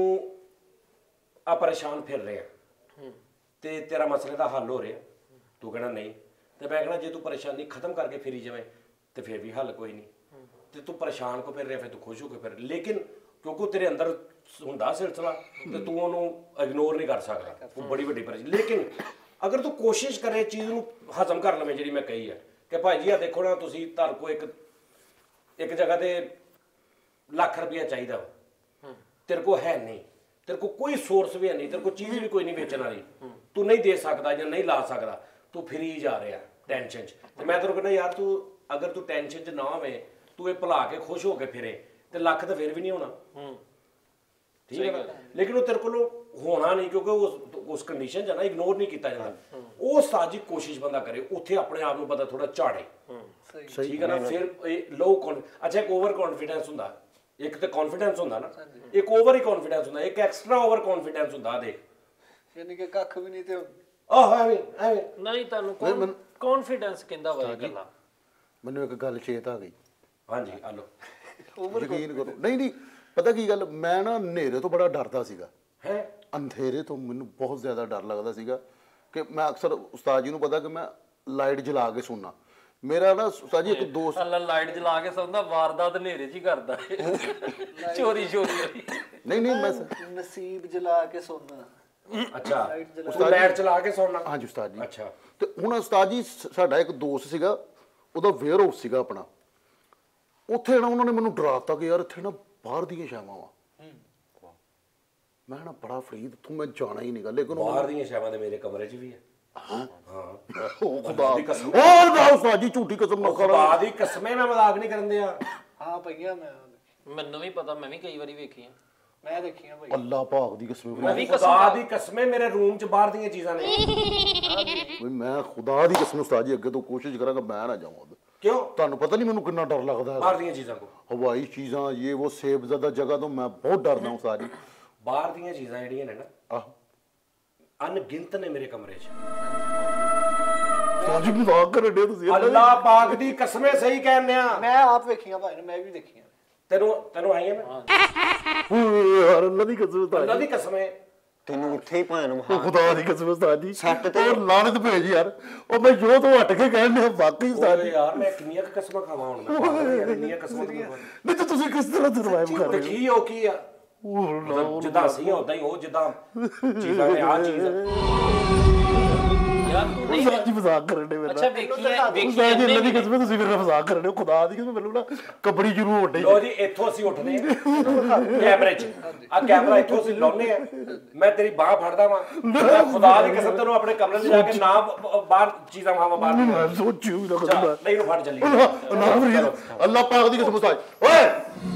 S1: ਆ ਪਰੇਸ਼ਾਨ ਫਿਰ ਰਿਹਾ ਤੇ ਤੇਰਾ ਮਸਲੇ ਦਾ ਹੱਲ ਹੋ ਰਿਹਾ ਤੂੰ ਕਹਿਣਾ ਨਹੀਂ ਤੇ ਮੈਂ ਕਹਿਣਾ ਜੇ ਤੂੰ ਪਰੇਸ਼ਾਨੀ ਖਤਮ ਕਰਕੇ ਫਿਰੀ ਜਾਵੇਂ ਤੇ ਫਿਰ ਵੀ ਹੱਲ ਕੋਈ ਨਹੀਂ ਤੇ ਤੂੰ ਪਰੇਸ਼ਾਨ ਕੋ ਫਿਰ ਰਿਹਾ ਫਿਰ ਤੂੰ ਖੁਸ਼ ਹੋ ਕੇ ਫਿਰ ਲੇਕਿਨ ਕਿਉਂਕਿ ਤੇਰੇ ਅੰਦਰ ਹੁੰਦਾ ਸਿਲਸਿਲਾ ਤੇ ਤੂੰ ਉਹਨੂੰ ਇਗਨੋਰ ਨਹੀਂ ਕਰ ਸਕਦਾ ਉਹ ਬੜੀ ਵੱਡੀ ਪਰੇਸ਼ਾਨੀ ਲੇਕਿਨ ਅਗਰ ਤੂੰ ਕੋਸ਼ਿਸ਼ ਕਰੇ ਚੀਜ਼ ਨੂੰ ਹਜ਼ਮ ਕਰ ਲਵੇਂ ਜਿਹੜੀ ਮੈਂ ਕਹੀ ਹੈ ਕਿ ਭਾਈ ਜੀ ਆ ਦੇਖੋ ਨਾ ਤੁਸੀਂ ਤੁਹਾਨੂੰ ਕੋ ਇੱਕ ਇੱਕ ਜਗ੍ਹਾ ਤੇ ਲੱਖ ਰੁਪਇਆ ਚਾਹੀਦਾ ਤੇਰੇ ਕੋ ਹੈ ਨਹੀਂ ਤੇਰੇ ਕੋ ਕੋਈ ਸੋਰਸ ਵੀ ਹੈ ਨਹੀਂ ਤੇਰੇ ਕੋ ਚੀਜ਼ ਵੀ ਕੋਈ ਨਹੀਂ ਵੇਚਣ ਵਾਲੀ ਤੂੰ ਨਹੀਂ ਦੇ ਸਕਦਾ ਜਾਂ ਨਹੀਂ ਲਾ ਸਕਦਾ ਤੂੰ ਫਿਰੀ ਜਾ ਰਿਹਾ ਟੈਨਸ਼ਨ 'ਚ ਤੇ ਮੈਂ ਤੈਨੂੰ ਕਹਿੰਦਾ ਯਾਰ ਤੂੰ ਅਗਰ ਤੂੰ ਟੈਨਸ਼ਨ 'ਚ ਨਾ ਹੋਵੇਂ ਤੂੰ ਇਹ ਭੁਲਾ ਕੇ ਖੁਸ਼ ਹੋ ਕੇ ਫਿਰੇ ਤੇ ਲੱਖ ਤਾਂ ਫਿਰ ਵੀ ਨਹੀਂ ਹੋਣਾ ਠੀਕ ਹੈ ਨਾ ਲੇਕਿਨ ਉਹ ਤੇਰੇ ਕੋਲੋਂ ਹੋਣਾ ਨਹੀਂ ਕਿਉਂਕਿ ਉਸ ਉਸ ਕੰਡੀਸ਼ਨ 'ਚ ਨਾ ਇਗਨੋਰ ਨਹੀਂ ਕੀਤਾ ਜਾਂਦਾ ਉਹ ਸਾਜੀ ਕੋਸ਼ਿਸ਼ ਬੰਦਾ ਕਰੇ ਉੱਥੇ ਆਪਣੇ ਆਪ ਨੂੰ ਬੰਦਾ ਥੋੜਾ ਝਾੜੇ ਠੀਕ ਹੈ ਨਾ ਫਿਰ ਇਹ ਲੋ ਅੱਛਾ ਇੱਕ ਓਵਰ ਕੌਨਫੀਡੈਂਸ ਹੁੰਦਾ ਇੱਕ ਤੇ ਕੌਨਫੀਡੈਂਸ ਹੁੰਦਾ ਨਾ ਇੱਕ ਓਵਰ ਹੀ ਕੌਨਫੀਡੈਂਸ ਹੁੰਦਾ ਇੱਕ ਐਕਸਟਰਾ ਓਵਰ ਕੌਨਫੀਡੈਂਸ ਹੁੰਦਾ ਦੇਖ
S5: ਯਾਨੀ ਕਿ ਕੱਖ ਵੀ ਨਹੀਂ ਤੇ
S1: ਆਹ ਐਵੇਂ ਐਵੇਂ
S2: ਨਹੀਂ ਤੁਹਾਨੂੰ ਕੌਨਫੀਡੈਂਸ ਕਹਿੰਦਾ ਵਾ ਇਹ ਗੱਲਾਂ
S4: ਮੈਨੂੰ ਇੱਕ ਗੱਲ ਚੇਤ ਆ ਗਈ
S1: ਹਾਂਜੀ ਆ ਲੋ
S4: ਯਕੀਨ ਕਰੋ ਨਹੀਂ ਨਹੀਂ ਪਤਾ ਕੀ ਗੱਲ ਮੈਂ ਨਾ ਹਨੇਰੇ ਤੋਂ ਬੜਾ ਡਰਦਾ ਸੀਗਾ
S1: ਹੈ
S4: ਅੰਧੇਰੇ ਤੋਂ ਮੈਨੂੰ ਬਹੁਤ ਜ਼ਿਆਦਾ ਡਰ ਲੱਗਦਾ ਸੀਗਾ ਕਿ ਮੈਂ ਅਕਸਰ ਉਸਤਾਦ ਜੀ ਨੂੰ ਪਤਾ ਕਿ ਮੈਂ ਲਾਈਟ ਜਲਾ ਕੇ ਸੁਣਨਾ ਮੇਰਾ ਨਾ ਉਸਤਾਦ ਜੀ ਇੱਕ ਦੋਸਤ
S2: ਅੱਲਾ ਲਾਈਟ ਜਲਾ ਕੇ ਸੌਂਦਾ ਵਾਰਦਾਤ ਹਨੇਰੇ 'ਚ ਹੀ ਕਰਦਾ ਚੋਰੀ ਚੋਰੀ
S4: ਨਹੀਂ ਨਹੀਂ ਮੈਂ
S5: ਨਸੀਬ ਜਲਾ ਕੇ ਸੋਨਾ
S1: ਅੱਛਾ ਉਸਤਾਦ ਲਾਈਟ ਚਲਾ ਕੇ ਸੌਣਾ
S4: ਹਾਂਜੀ ਉਸਤਾਦ ਜੀ
S1: ਅੱਛਾ
S4: ਤੇ ਹੁਣ ਉਸਤਾਦ ਜੀ ਸ- ਸਾਡਾ ਇੱਕ ਦੋਸਤ ਸੀਗਾ ਉਹਦਾ ਵੇਅਰ ਹਾਊਸ ਸੀਗਾ ਆਪਣਾ ਉੱਥੇ ਨਾ ਉਹਨਾਂ ਨੇ ਮੈਨੂੰ ਡਰਾਤਾ ਕਿ ਯਾਰ ਇੱਥੇ ਨਾ ਬਾਹਰ ਦੀਆਂ ਛਾਵਾਂ ਵਾ ਮੈਂ ਨਾ ਬੜਾ ਫਰੀਦ ਤੂੰ ਮੈਂ ਜਾਣਾ ਹੀ ਨਹੀਂਗਾ ਲੇਕਿਨ ਉਹ
S1: ਬਾਹਰ ਦੀਆਂ ਸ਼ਾਵਾਂ ਦੇ ਮੇਰੇ ਕਮਰੇ 'ਚ ਵੀ ਹੈ ਹਾਂ
S4: ਉਹ ਖੁਦਾ
S1: ਦੀ ਕਸਮ
S4: ਉਹ ਨਾ ਉਸਤਾਦ ਜੀ ਝੂਠੀ ਕਸਮ ਨਾ ਕਰ
S1: ਖੁਦਾ ਦੀ ਕਸਮੇ ਮੈਂ ਮਜ਼ਾਕ ਨਹੀਂ ਕਰਨ ਦਿਆ
S5: ਹਾਂ ਪਈਆਂ ਮੈਂ
S2: ਮੈਨੂੰ ਵੀ ਪਤਾ ਮੈਂ ਵੀ ਕਈ ਵਾਰੀ ਵੇਖੀਆਂ
S5: ਮੈਂ ਦੇਖੀਆਂ ਭਾਈ
S4: ਅੱਲਾਹ ਪਾਕ ਦੀ ਕਸਮ
S2: ਮੈਂ ਵੀ
S1: ਖੁਦਾ ਦੀ ਕਸਮੇ ਮੇਰੇ ਰੂਮ 'ਚ ਬਾਹਰ ਦੀਆਂ ਚੀਜ਼ਾਂ ਨੇ
S4: ਵੀ ਮੈਂ ਖੁਦਾ ਦੀ ਕਸਮ ਉਸਤਾਦ ਜੀ ਅੱਗੇ ਤੋਂ ਕੋਸ਼ਿਸ਼ ਕਰਾਂਗਾ ਮੈਂ ਨਾ ਜਾਵਾਂ ਉੱਧਰ।
S1: ਕਿਉਂ
S4: ਤੁਹਾਨੂੰ ਪਤਾ ਨਹੀਂ ਮੈਨੂੰ ਕਿੰਨਾ ਡਰ ਲੱਗਦਾ ਹੈ
S1: ਬਾਹਰ ਦੀਆਂ ਚੀਜ਼ਾਂ ਕੋ
S4: ਹਵਾਈ ਚੀਜ਼ਾਂ ਇਹ ਉਹ ਸੇਬਜ਼ਦਾ ਜਗ੍ਹਾ ਤੋਂ ਮੈਂ ਬਹੁਤ ਡਰਦਾ ਉਸਤਾਦ ਜੀ
S1: ਬਾਹਰ ਦੀਆਂ ਚੀਜ਼ਾਂ ਜਿਹੜੀਆਂ ਨੇ ਨਾ
S4: ਆਹ
S1: ਅਣਗਿਣਤ ਨੇ ਮੇਰੇ ਕਮਰੇ 'ਚ
S4: ਉਸਤਾਦ ਜੀ ਮਜ਼ਾਕ ਕਰ ਰਹੇ ਹੋ ਤੁਸੀਂ
S1: ਅੱਲਾਹ ਪਾਕ ਦੀ ਕਸਮੇ ਸਹੀ ਕਹਿੰਦੇ ਆ
S5: ਮੈਂ ਆਪ ਵੇਖੀਆਂ ਭਾਈ ਮੈਂ ਵੀ ਦੇਖੀਆਂ
S1: ਤੈਨੂੰ ਤੈਨੂੰ ਆਈਆਂ ਨਾ
S4: ਓਏ ਯਾਰ ਅੱਲਾ ਦੀ ਕਸਮ ਉਸਤਾਦ
S1: ਅੱਲਾਹ ਦੀ ਕਸਮੇ
S3: ਤੈਨੂੰ ਉੱਥੇ ਹੀ ਭਾਣ
S4: ਉਹ ਖੁਦਾ ਦੀ ਕਸਮ ਉਸਤਾਦ ਜੀ
S3: ਸੱਟ ਤੇ-
S4: ਉਹ ਲਾਨਤ ਭੇਜ ਯਾਰ ਉਹ ਮੈਂ ਜੋ ਤੋਂ ਹਟ ਕੇ ਕਹਿਣ ਡਿਆ ਵਾਕਈ ਉਸਤਾਦ
S1: ਓਏ
S4: ਜੀ
S1: ਯਾਰ ਮੈਂ ਕਿੰਨੀਆਂ ਕੁ ਕਸਮਾਂ ਖਾਵਾਂ ਹੁਣ ਮੈਂ ਪਾਗਲ ਯਾਰ ਇੰਨੀਆਂ ਕਸਮਾਂ ਕਿਉਂ ਖਾਵਾਂ?
S4: ਨਹੀਂ ਤਾਂ ਤੁਸੀਂ ਕਿਸ ਤਰ੍ਹਾਂ ਸਰਵਾਈਵ ਕਰ
S1: ਤੇ
S4: ਰਹੇ
S1: ਕੀ ਉਹ ਕੀ ਆ
S4: ਹੋ
S1: ਮਤਲਬ ਜਿੱਦਾਂ ਅਸੀਂ ਉਦਾਂ ਹੀ ਉਹ ਜਿੱਦਾਂ ਚੀਜ਼ਾਂ ਨੇ ਆ ਚੀਜ਼
S2: ਯਾਰ ਤੂੰ ਨਹੀਂ
S4: ਉਸਤਾਦ ਜੀ ਮਜ਼ਾਕ ਕਰਨ ਦੇ ਮੇਰੇ
S2: ਅੱਛਾ ਵੇਖੀਆਂ
S4: ਉਸਤਾਦ ਜੀ
S2: ਵੇਖੀਆਂ
S4: ਅੱਲਾ ਦੀ ਕਸਮ ਤੁਸੀਂ ਮੇਰੇ ਨਾਲ ਮਜ਼ਾਕ ਕਰ ਰਹੇ ਹੋ ਖੁਦਾ ਦੀ ਕਸਮ ਮੈਨੂੰ ਨਾ ਕਬੜੀ ਜ਼ਰੂਰ ਉੱਡੇ
S1: ਲੋ ਜੀ ਇੱਥੋਂ ਅਸੀਂ ਉੱਠਦੇ ਆ ਕੈਮਰੇ 'ਚ ਆ ਕੈਮਰਾ ਇੱਥੋਂ ਅਸੀਂ ਲਾਉਨੇ ਆ ਮੈਂ ਤੇਰੀ ਬਾਹ ਫੜਦਾ ਵਾਂ ਮੈਂ ਖੁਦਾ ਦੀ ਕਸਮ ਤੈਨੂੰ ਆਪਣੇ ਕਮਰੇ 'ਚ ਜਾ ਕੇ ਨਾ ਬ- ਬਾਹਰ ਚੀਜ਼ਾਂ ਖਾਵਾਂ ਬਾਹਰ ਦੀਆਂ।
S4: ਮੈਂ ਸੋਚੀ ਵੀ ਨਾ
S1: ਚੱਲ,
S4: ਕਦਮ
S1: ਨਹੀਂ ਨੂੰ ਫੜ ਚੱਲੀ
S4: ਅੱਲਾਹ ਫਰੀਦ ਅੱਲਾਹ ਪਾਕ ਦੀ ਕਸਮ ਉਸਤਾਦ ਓਏ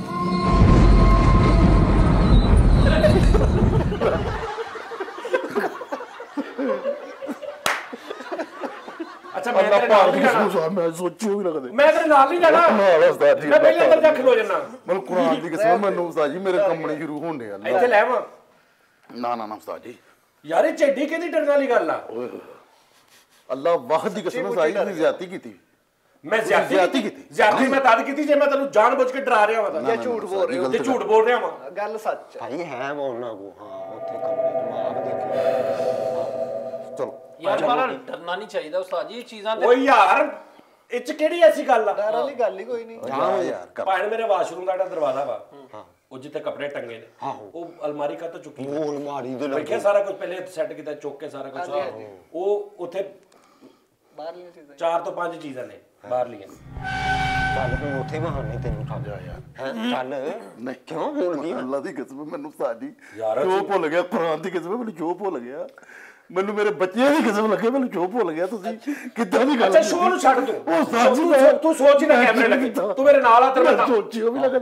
S1: ਅੱਛਾ ਮੈਂ
S4: ਅੱਲਾਹ
S1: ਤੇਰੇ
S4: ਪਾਕ
S1: ਨਾਲ
S4: ਦੀ
S1: ਨਹੀਂ
S4: ਕਸਮ
S1: ਜਾਣਾ
S4: ਉਸਤਾਦ ਮੈਂ ਸੋਚੀ ਵੀ ਨਾ ਕਦੇ
S1: ਮੈਂ ਤੇਰੇ ਨਾਲ ਨਹੀਂ ਜਾਣਾ
S4: ਨਾਲ ਉਸਤਾਦ ਜੀ
S1: ਮੈਂ ਪਹਿਲੇ ਅੰਦਰ ਜਾ ਖਲੋ ਜਾਣਾ
S4: ਮੈਨੂੰ ਕੁਰਾਨ ਦੀ ਕਸਮ ਮੈਨੂੰ ਉਸਤਾਦ ਜੀ ਮੇਰੇ ਕੰਮਣੇ ਸ਼ੁਰੂ ਹੋਣ ਦੇ ਅੱਲਾਹ
S1: ਇੱਥੇ ਲੈ ਆਵਾਂ
S4: ਨਾ ਨਾ ਨਾ ਉਸਤਾਦ ਜੀ
S1: ਯਾਰ ਇਹ ਝੇਡੀ ਕਿਹਦੀ ਡਰਨ ਵਾਲੀ ਗੱਲ ਆ
S4: ਓਏ ਅੱਲਾਹ ਵਾਹਿਦ ਦੀ ਕਸਮ ਸਾਈ ਨੇ ਜ਼ਿਆਦਤੀ ਕੀਤੀ
S1: ਮੈਂ ਜ਼ਿਆਦਤੀ
S4: ਜ਼ਿਆਦਤੀ
S1: ਕੀਤੀ
S4: ਕੀਤੀ।
S1: ਜ਼ਿਆਦਤੀ ਮੈਂ ਤਦ ਕੀਤੀ ਜੇ ਮੈਂ ਤੈਨੂੰ ਜਾਣਬੁੱਝ ਕੇ ਡਰਾ ਰਿਹਾ ਹਾਂ
S5: ਜਾਂ ਝੂਠ ਬੋਲ ਰਹੇ ਹੋ
S1: ਜੇ ਝੂਠ ਬੋਲ ਰਿਹਾ ਹਾਂ
S5: ਗੱਲ ਸੱਚ ਹੈ
S3: ਭਾਈ ਹੈ ਬੋਲਣਾ ਕੋ ਹਾਂ ਉੱਥੇ ਕਮਰੇ ਚ ਮੈਂ ਆਪ ਦੇਖਿਆ
S4: ਚਲੋ
S2: ਯਾਰ ਪਰ ਡਰਨਾ ਨਹੀਂ ਚਾਹੀਦਾ ਉਸਤਾਦ ਜੀ ਇਹ ਚੀਜ਼ਾਂ ਤੇ
S1: ਓਏ ਯਾਰ ਇਹ ਚ ਕਿਹੜੀ ਐਸੀ ਗੱਲ ਆ
S5: ਡਰ ਵਾਲੀ ਗੱਲ ਹੀ ਕੋਈ ਨਹੀਂ
S4: ਜਾ ਯਾਰ ਕਰ
S1: ਭਾਣ ਮੇਰੇ ਵਾਸ਼ਰੂਮ ਦਾ ਜਿਹੜਾ ਦਰਵਾਜ਼ਾ ਵਾ ਉਹ ਜਿੱਥੇ ਕੱਪੜੇ ਟੰਗੇ ਨੇ ਉਹ ਅਲਮਾਰੀ ਕਾ ਤੋਂ ਚੁੱਕੀ
S3: ਉਹ ਅਲਮਾਰੀ ਦੇ
S1: ਵੇਖਿਆ ਸਾਰਾ ਕੁਝ ਪਹਿਲੇ ਸੈੱਟ ਕੀਤਾ ਚੁੱਕ ਕੇ ਸਾਰਾ ਕੁਝ ਉਹ ਉੱਥੇ
S5: ਬਾਹਰਲੀਆਂ ਚੀਜ਼ਾਂ
S1: ਚਾਰ ਤੋਂ ਪੰਜ ਚੀਜ਼ਾਂ ਨੇ ਬਾਹਰਲੀਆਂ
S3: ਚੱਲ ਫਿਰ ਉੱਥੇ ਬਹਾਨੇ ਤੈਨੂੰ ਠੱਗ ਜਾ ਯਾਰ ਹੈ ਚੱਲ
S4: ਨਹੀਂ
S3: ਕਿਉਂ ਬੋਲਦੀ ਆ?
S4: ਅੱਲਾ ਦੀ ਕਸਮ ਮੈਨੂੰ ਸਾਡੀ
S1: ਯਾਰ
S4: ਜੋ ਭੁੱਲ ਗਿਆ ਕੁਰਾਨ ਦੀ ਕਸਮ ਮੈਨੂੰ ਜੋ ਭੁੱਲ ਗਿਆ ਮੈਨੂੰ ਮੇਰੇ ਬੱਚਿਆਂ ਦੀ ਕਸਮ ਲੱਗੇ ਮੈਨੂੰ ਜੋ ਭੁੱਲ ਗਿਆ ਤੁਸੀਂ ਕਿੱਦਾਂ ਦੀ ਗੱਲ
S1: ਅੱਛਾ ਸ਼ੋਅ ਨੂੰ ਛੱਡ ਤੂੰ
S4: ਉਹ ਸਾਜੀ
S1: ਤੂੰ- ਤੂੰ ਸੋਚ ਹੀ ਨਾ ਕੈਮਰੇ ਲੱਗੇ ਤੂੰ ਮੇਰੇ ਨਾਲ ਆ ਤੇ
S4: ਮੈਂ
S1: ਮੈਂ
S4: ਸੋਚੀ ਉਹ ਵੀ ਲੱਗਦੇ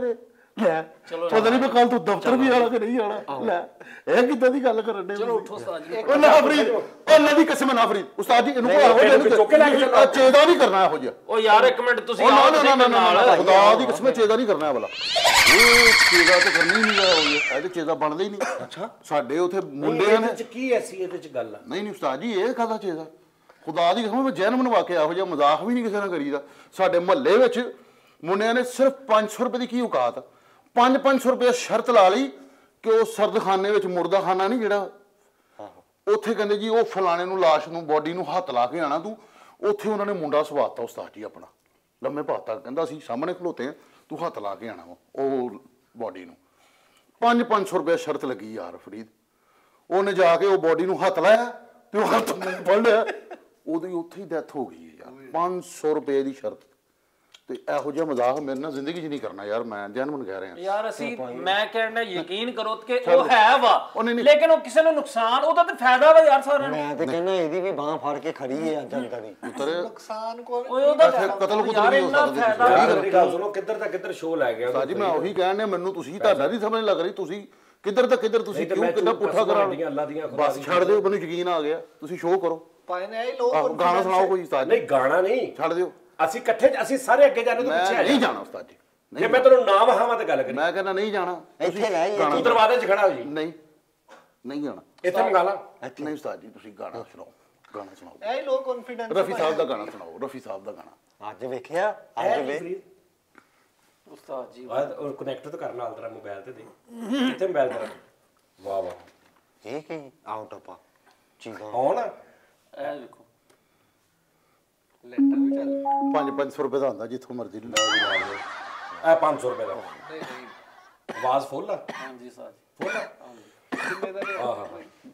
S4: ਲੈ ਪਤਾ ਨਹੀਂ ਮੈਂ ਕੱਲ ਤੋਂ ਦਫ਼ਤਰ ਵੀ ਆਣਾ ਕਿ ਨਹੀਂ ਆਣਾ ਲੈ ਇਹ ਕਿੱਦਾਂ ਦੀ ਗੱਲ ਕਰਨ ਦੇ
S2: ਚਲੋ ਉੱਠੋ ਉਸਤਾਦ ਜੀ।
S4: ਉਹ ਨਾ ਫਰੀਦ ਅੱਲਾ ਦੀ ਕਸਮ ਨਾ ਫਰੀਦ ਉਸਤਾਦ ਜੀ ਇਹਨੂੰ ਇਹੋ ਜਿਹਾ ਚੇਦਾ ਨਹੀਂ ਕਰਨਾ ਇਹੋ ਜਿਹਾ
S2: ਉਹ ਯਾਰ ਇੱਕ ਮਿੰਟ ਤੁਸੀਂ
S4: ਨਾ
S2: ਆਓ
S4: ਨਾ ਨਾ
S2: ਨਾਲ
S4: ਨਾ ਖੁਦਾ ਦੀ ਕਸਮ ਚੇਦਾ ਨਹੀਂ ਕਰਨਾ ਵਾਲਾ ਇਹ ਚੇਦਾ ਤਾਂ ਕਰਨੀ ਨਹੀਂ ਆ ਹੋਈ ਇਹ ਤੇ ਚੇਦਾ ਬਣਦਾ ਹੀ ਨਹੀਂ ਅੱਛਾ ਸਾਡੇ ਉਥੇ ਮੁੰਡੇ ਨੇ
S1: ਚ ਕੀ ਐਸੀ ਇਹਦੇ ਚ ਗੱਲ ਆ
S4: ਨਹੀਂ ਨਹੀਂ ਉਸਤਾਦ ਜੀ ਇਹ ਕਾਹਦਾ ਚੇਦਾ ਖੁਦਾ ਦੀ ਕਸਮ ਮੈਂ ਜੈਨ ਬਣਵਾ ਕੇ ਇਹੋ ਜਿਹਾ ਮਜ਼ਾਕ ਵੀ ਨਹੀਂ ਕਿਸੇ ਨਾਲ ਕਰੀਦਾ ਸਾਡੇ ਮਹੱਲੇ ਵਿੱਚ ਮੁੰਡਿਆਂ ਨੇ ਸਿਰਫ ਪੰਜ ਸੌ ਰੁਪਏ ਦੀ ਕੀ ਔਕਾਤ ਪੰਜ ਪੰਜ ਸੌ ਰੁਪਏ ਸ਼ਰਤ ਲਾ ਲਈ ਕਿ ਉਹ ਸਰਦਖਾਨੇ ਵਿੱਚ ਮੁਰਦਾਖਾਨਾ ਨਹੀਂ ਜਿਹੜਾ ਉੱਥੇ ਕਹਿੰਦੇ ਜੀ ਉਹ ਫਲਾਣੇ ਨੂੰ ਲਾਸ਼ ਨੂੰ ਬੋਡੀ ਨੂੰ ਹੱਥ ਲਾ ਕੇ ਆਣਾ ਤੂੰ ਉੱਥੇ ਉਹਨਾਂ ਨੇ ਮੁੰਡਾ ਸਵਾਤਾ ਉਸਤਾਦ ਜੀ ਆਪਣਾ ਲੰਮੇ ਭਾਤਾ ਕਹਿੰਦਾ ਸੀ ਸਾਹਮਣੇ ਖਲੋਤੇ ਆ ਤੂੰ ਹੱਥ ਲਾ ਕੇ ਆਣਾ ਉਹ ਬੋਡੀ ਨੂੰ ਪੰਜ ਪੰਜ ਸੌ ਰੁਪਏ ਸ਼ਰਤ ਲੱਗੀ ਯਾਰ ਫਰੀਦ ਉਹਨੇ ਜਾ ਕੇ ਉਹ ਬੋਡੀ ਨੂੰ ਹੱਥ ਲਾਇਆ ਤੇ ਉਹ ਹੱਥ ਫੜ ਲਿਆ ਉਹਦੀ ਉੱਥੇ ਹੀ ਡੈਥ ਹੋ ਗਈ ਯਾਰ ਪੰਜ ਸੌ ਰੁਪਏ ਦੀ ਸ਼ਰਤ ਤੇ ਇਹੋ ਜਿਹਾ ਮਜ਼ਾਕ ਮੇਰੇ ਨਾਲ ਜ਼ਿੰਦਗੀ 'ਚ ਨਹੀਂ ਕਰਨਾ ਯਾਰ ਮੈਂ ਜੈਨੂਨ ਕਹਿ ਰਿਹਾ
S2: ਯਾਰ ਅਸੀਂ ਮੈਂ ਕਹਿਣਾ ਯਕੀਨ ਕਰੋ ਕਿ ਉਹ ਹੈ ਵਾ ਲੇਕਿਨ ਉਹ ਕਿਸੇ ਨੂੰ ਨੁਕਸਾਨ ਉਹਦਾ ਤੇ ਫਾਇਦਾ ਵਾ ਯਾਰ ਸਾਰਿਆਂ ਨੂੰ
S3: ਮੈਂ ਤੇ ਕਹਿੰਦਾ ਇਹਦੀ ਵੀ ਬਾਹ ਫੜ ਕੇ ਖੜੀ ਹੈ ਜਨਤਾ ਦੀ
S5: ਨੁਕਸਾਨ ਕੋਈ
S2: ਓਏ ਉਹਦਾ
S4: ਕਤਲ ਕੁਤਲ
S2: ਯਾਰ
S4: ਨਹੀਂ ਹੋ
S2: ਇੰਨਾ
S4: ਸਕਦਾ
S2: ਫਾਇਦਾ
S1: ਮੇਰੀ ਗੱਲ ਸੁਣੋ ਕਿੱਧਰ ਤੱਕ ਕਿੱਧਰ ਸ਼ੋਅ ਲੈ ਗਿਆ
S4: ਸਾਜੀ ਮੈਂ ਉਹੀ ਕਹਿਣ ਮੈਨੂੰ ਤੁਸੀਂ ਤੁਹਾਡਾ ਨਹੀਂ ਸਮਝ ਲੱਗ ਰਹੀ ਤੁਸੀਂ ਕਿੱਧਰ ਤੱਕ ਕਿੱਧਰ ਤੁਸੀਂ ਕਿਉਂ ਕਿੱਦਾਂ ਪੁੱਠਾ ਕਰਾ ਬਸ ਛੱਡ ਦਿਓ ਮੈਨੂੰ ਯਕੀਨ ਆ ਗਿਆ ਤੁਸੀਂ ਸ਼ੋਅ ਕਰੋ
S5: ਪਾਏ ਨੇ ਇਹ ਲੋਕ
S4: ਗਾਣਾ ਸੁਣਾਓ ਕੋਈ ਉਸਤਾਦ
S1: ਨਹੀਂ ਗਾਣਾ ਨਹੀਂ
S4: ਛੱਡ ਦਿਓ
S1: ਅਸੀਂ ਇਕੱਠੇ ਅਸੀਂ ਸਾਰੇ ਅੱਗੇ ਜਾਣੇ ਤੋਂ ਪਿੱਛੇ ਆ
S4: ਨਹੀਂ ਜਾਣਾ ਉਸਤਾਦ ਜੀ
S1: ਜੇ ਮੈਂ ਤੈਨੂੰ ਨਾਮ ਹਾਵਾਂ ਤੇ ਗੱਲ ਕਰੀ
S4: ਮੈਂ ਕਹਿੰਦਾ ਨਹੀਂ ਜਾਣਾ
S3: ਇੱਥੇ ਲੈ
S1: ਤੂੰ ਦਰਵਾਜ਼ੇ 'ਚ ਖੜਾ ਹੋ ਜੀ
S4: ਨਹੀਂ ਨਹੀਂ ਜਾਣਾ
S1: ਇੱਥੇ ਮੰਗਾ ਲਾ
S4: ਨਹੀਂ ਉਸਤਾਦ ਜੀ ਤੁਸੀਂ ਗਾਣਾ ਸੁਣਾਓ ਗਾਣਾ ਸੁਣਾਓ
S5: ਇਹ ਲੋਕ ਕੌਨਫੀਡੈਂਸ
S4: ਰਫੀ ਸਾਹਿਬ ਦਾ ਗਾਣਾ ਸੁਣਾਓ ਰਫੀ ਸਾਹਿਬ ਦਾ ਗਾਣਾ
S3: ਅੱਜ ਵੇਖਿਆ ਅੱਜ ਵੇ
S2: ਉਸਤਾਦ ਜੀ
S1: ਉਹ ਕਨੈਕਟ ਤਾਂ ਕਰ ਨਾਲ ਤੇਰਾ ਮੋਬਾਈਲ ਤੇ ਦੇ ਕਿੱਥੇ ਮੋਬਾਈਲ ਤੇਰਾ ਵਾਹ ਵਾਹ
S3: ਇਹ ਕੀ ਆਊਟ ਆਪਾ ਚੀਜ਼ਾਂ
S1: ਕੌਣ ਆ
S2: ਇਹ ਦੇਖੋ
S5: ਲੈਟਰ ਵੀ ਚੱਲ
S4: ਪੰਜ ਪੰਜ ਸੌ ਰੁਪਏ ਦਾ ਹੁੰਦਾ ਜਿੱਥੋਂ ਮਰਜ਼ੀ ਲੈ ਲਓ
S1: ਇਹ ਪੰਜ ਸੌ ਰੁਪਏ ਦਾ
S5: ਨਹੀਂ ਨਹੀਂ
S1: ਆਵਾਜ਼ ਫੁੱਲ ਆ
S2: ਹਾਂਜੀ ਉਸਤਾਦ ਜੀ
S1: ਫੁੱਲ ਆ
S5: ਕਿੰਨੇ ਦਾ
S1: ਆਹਾ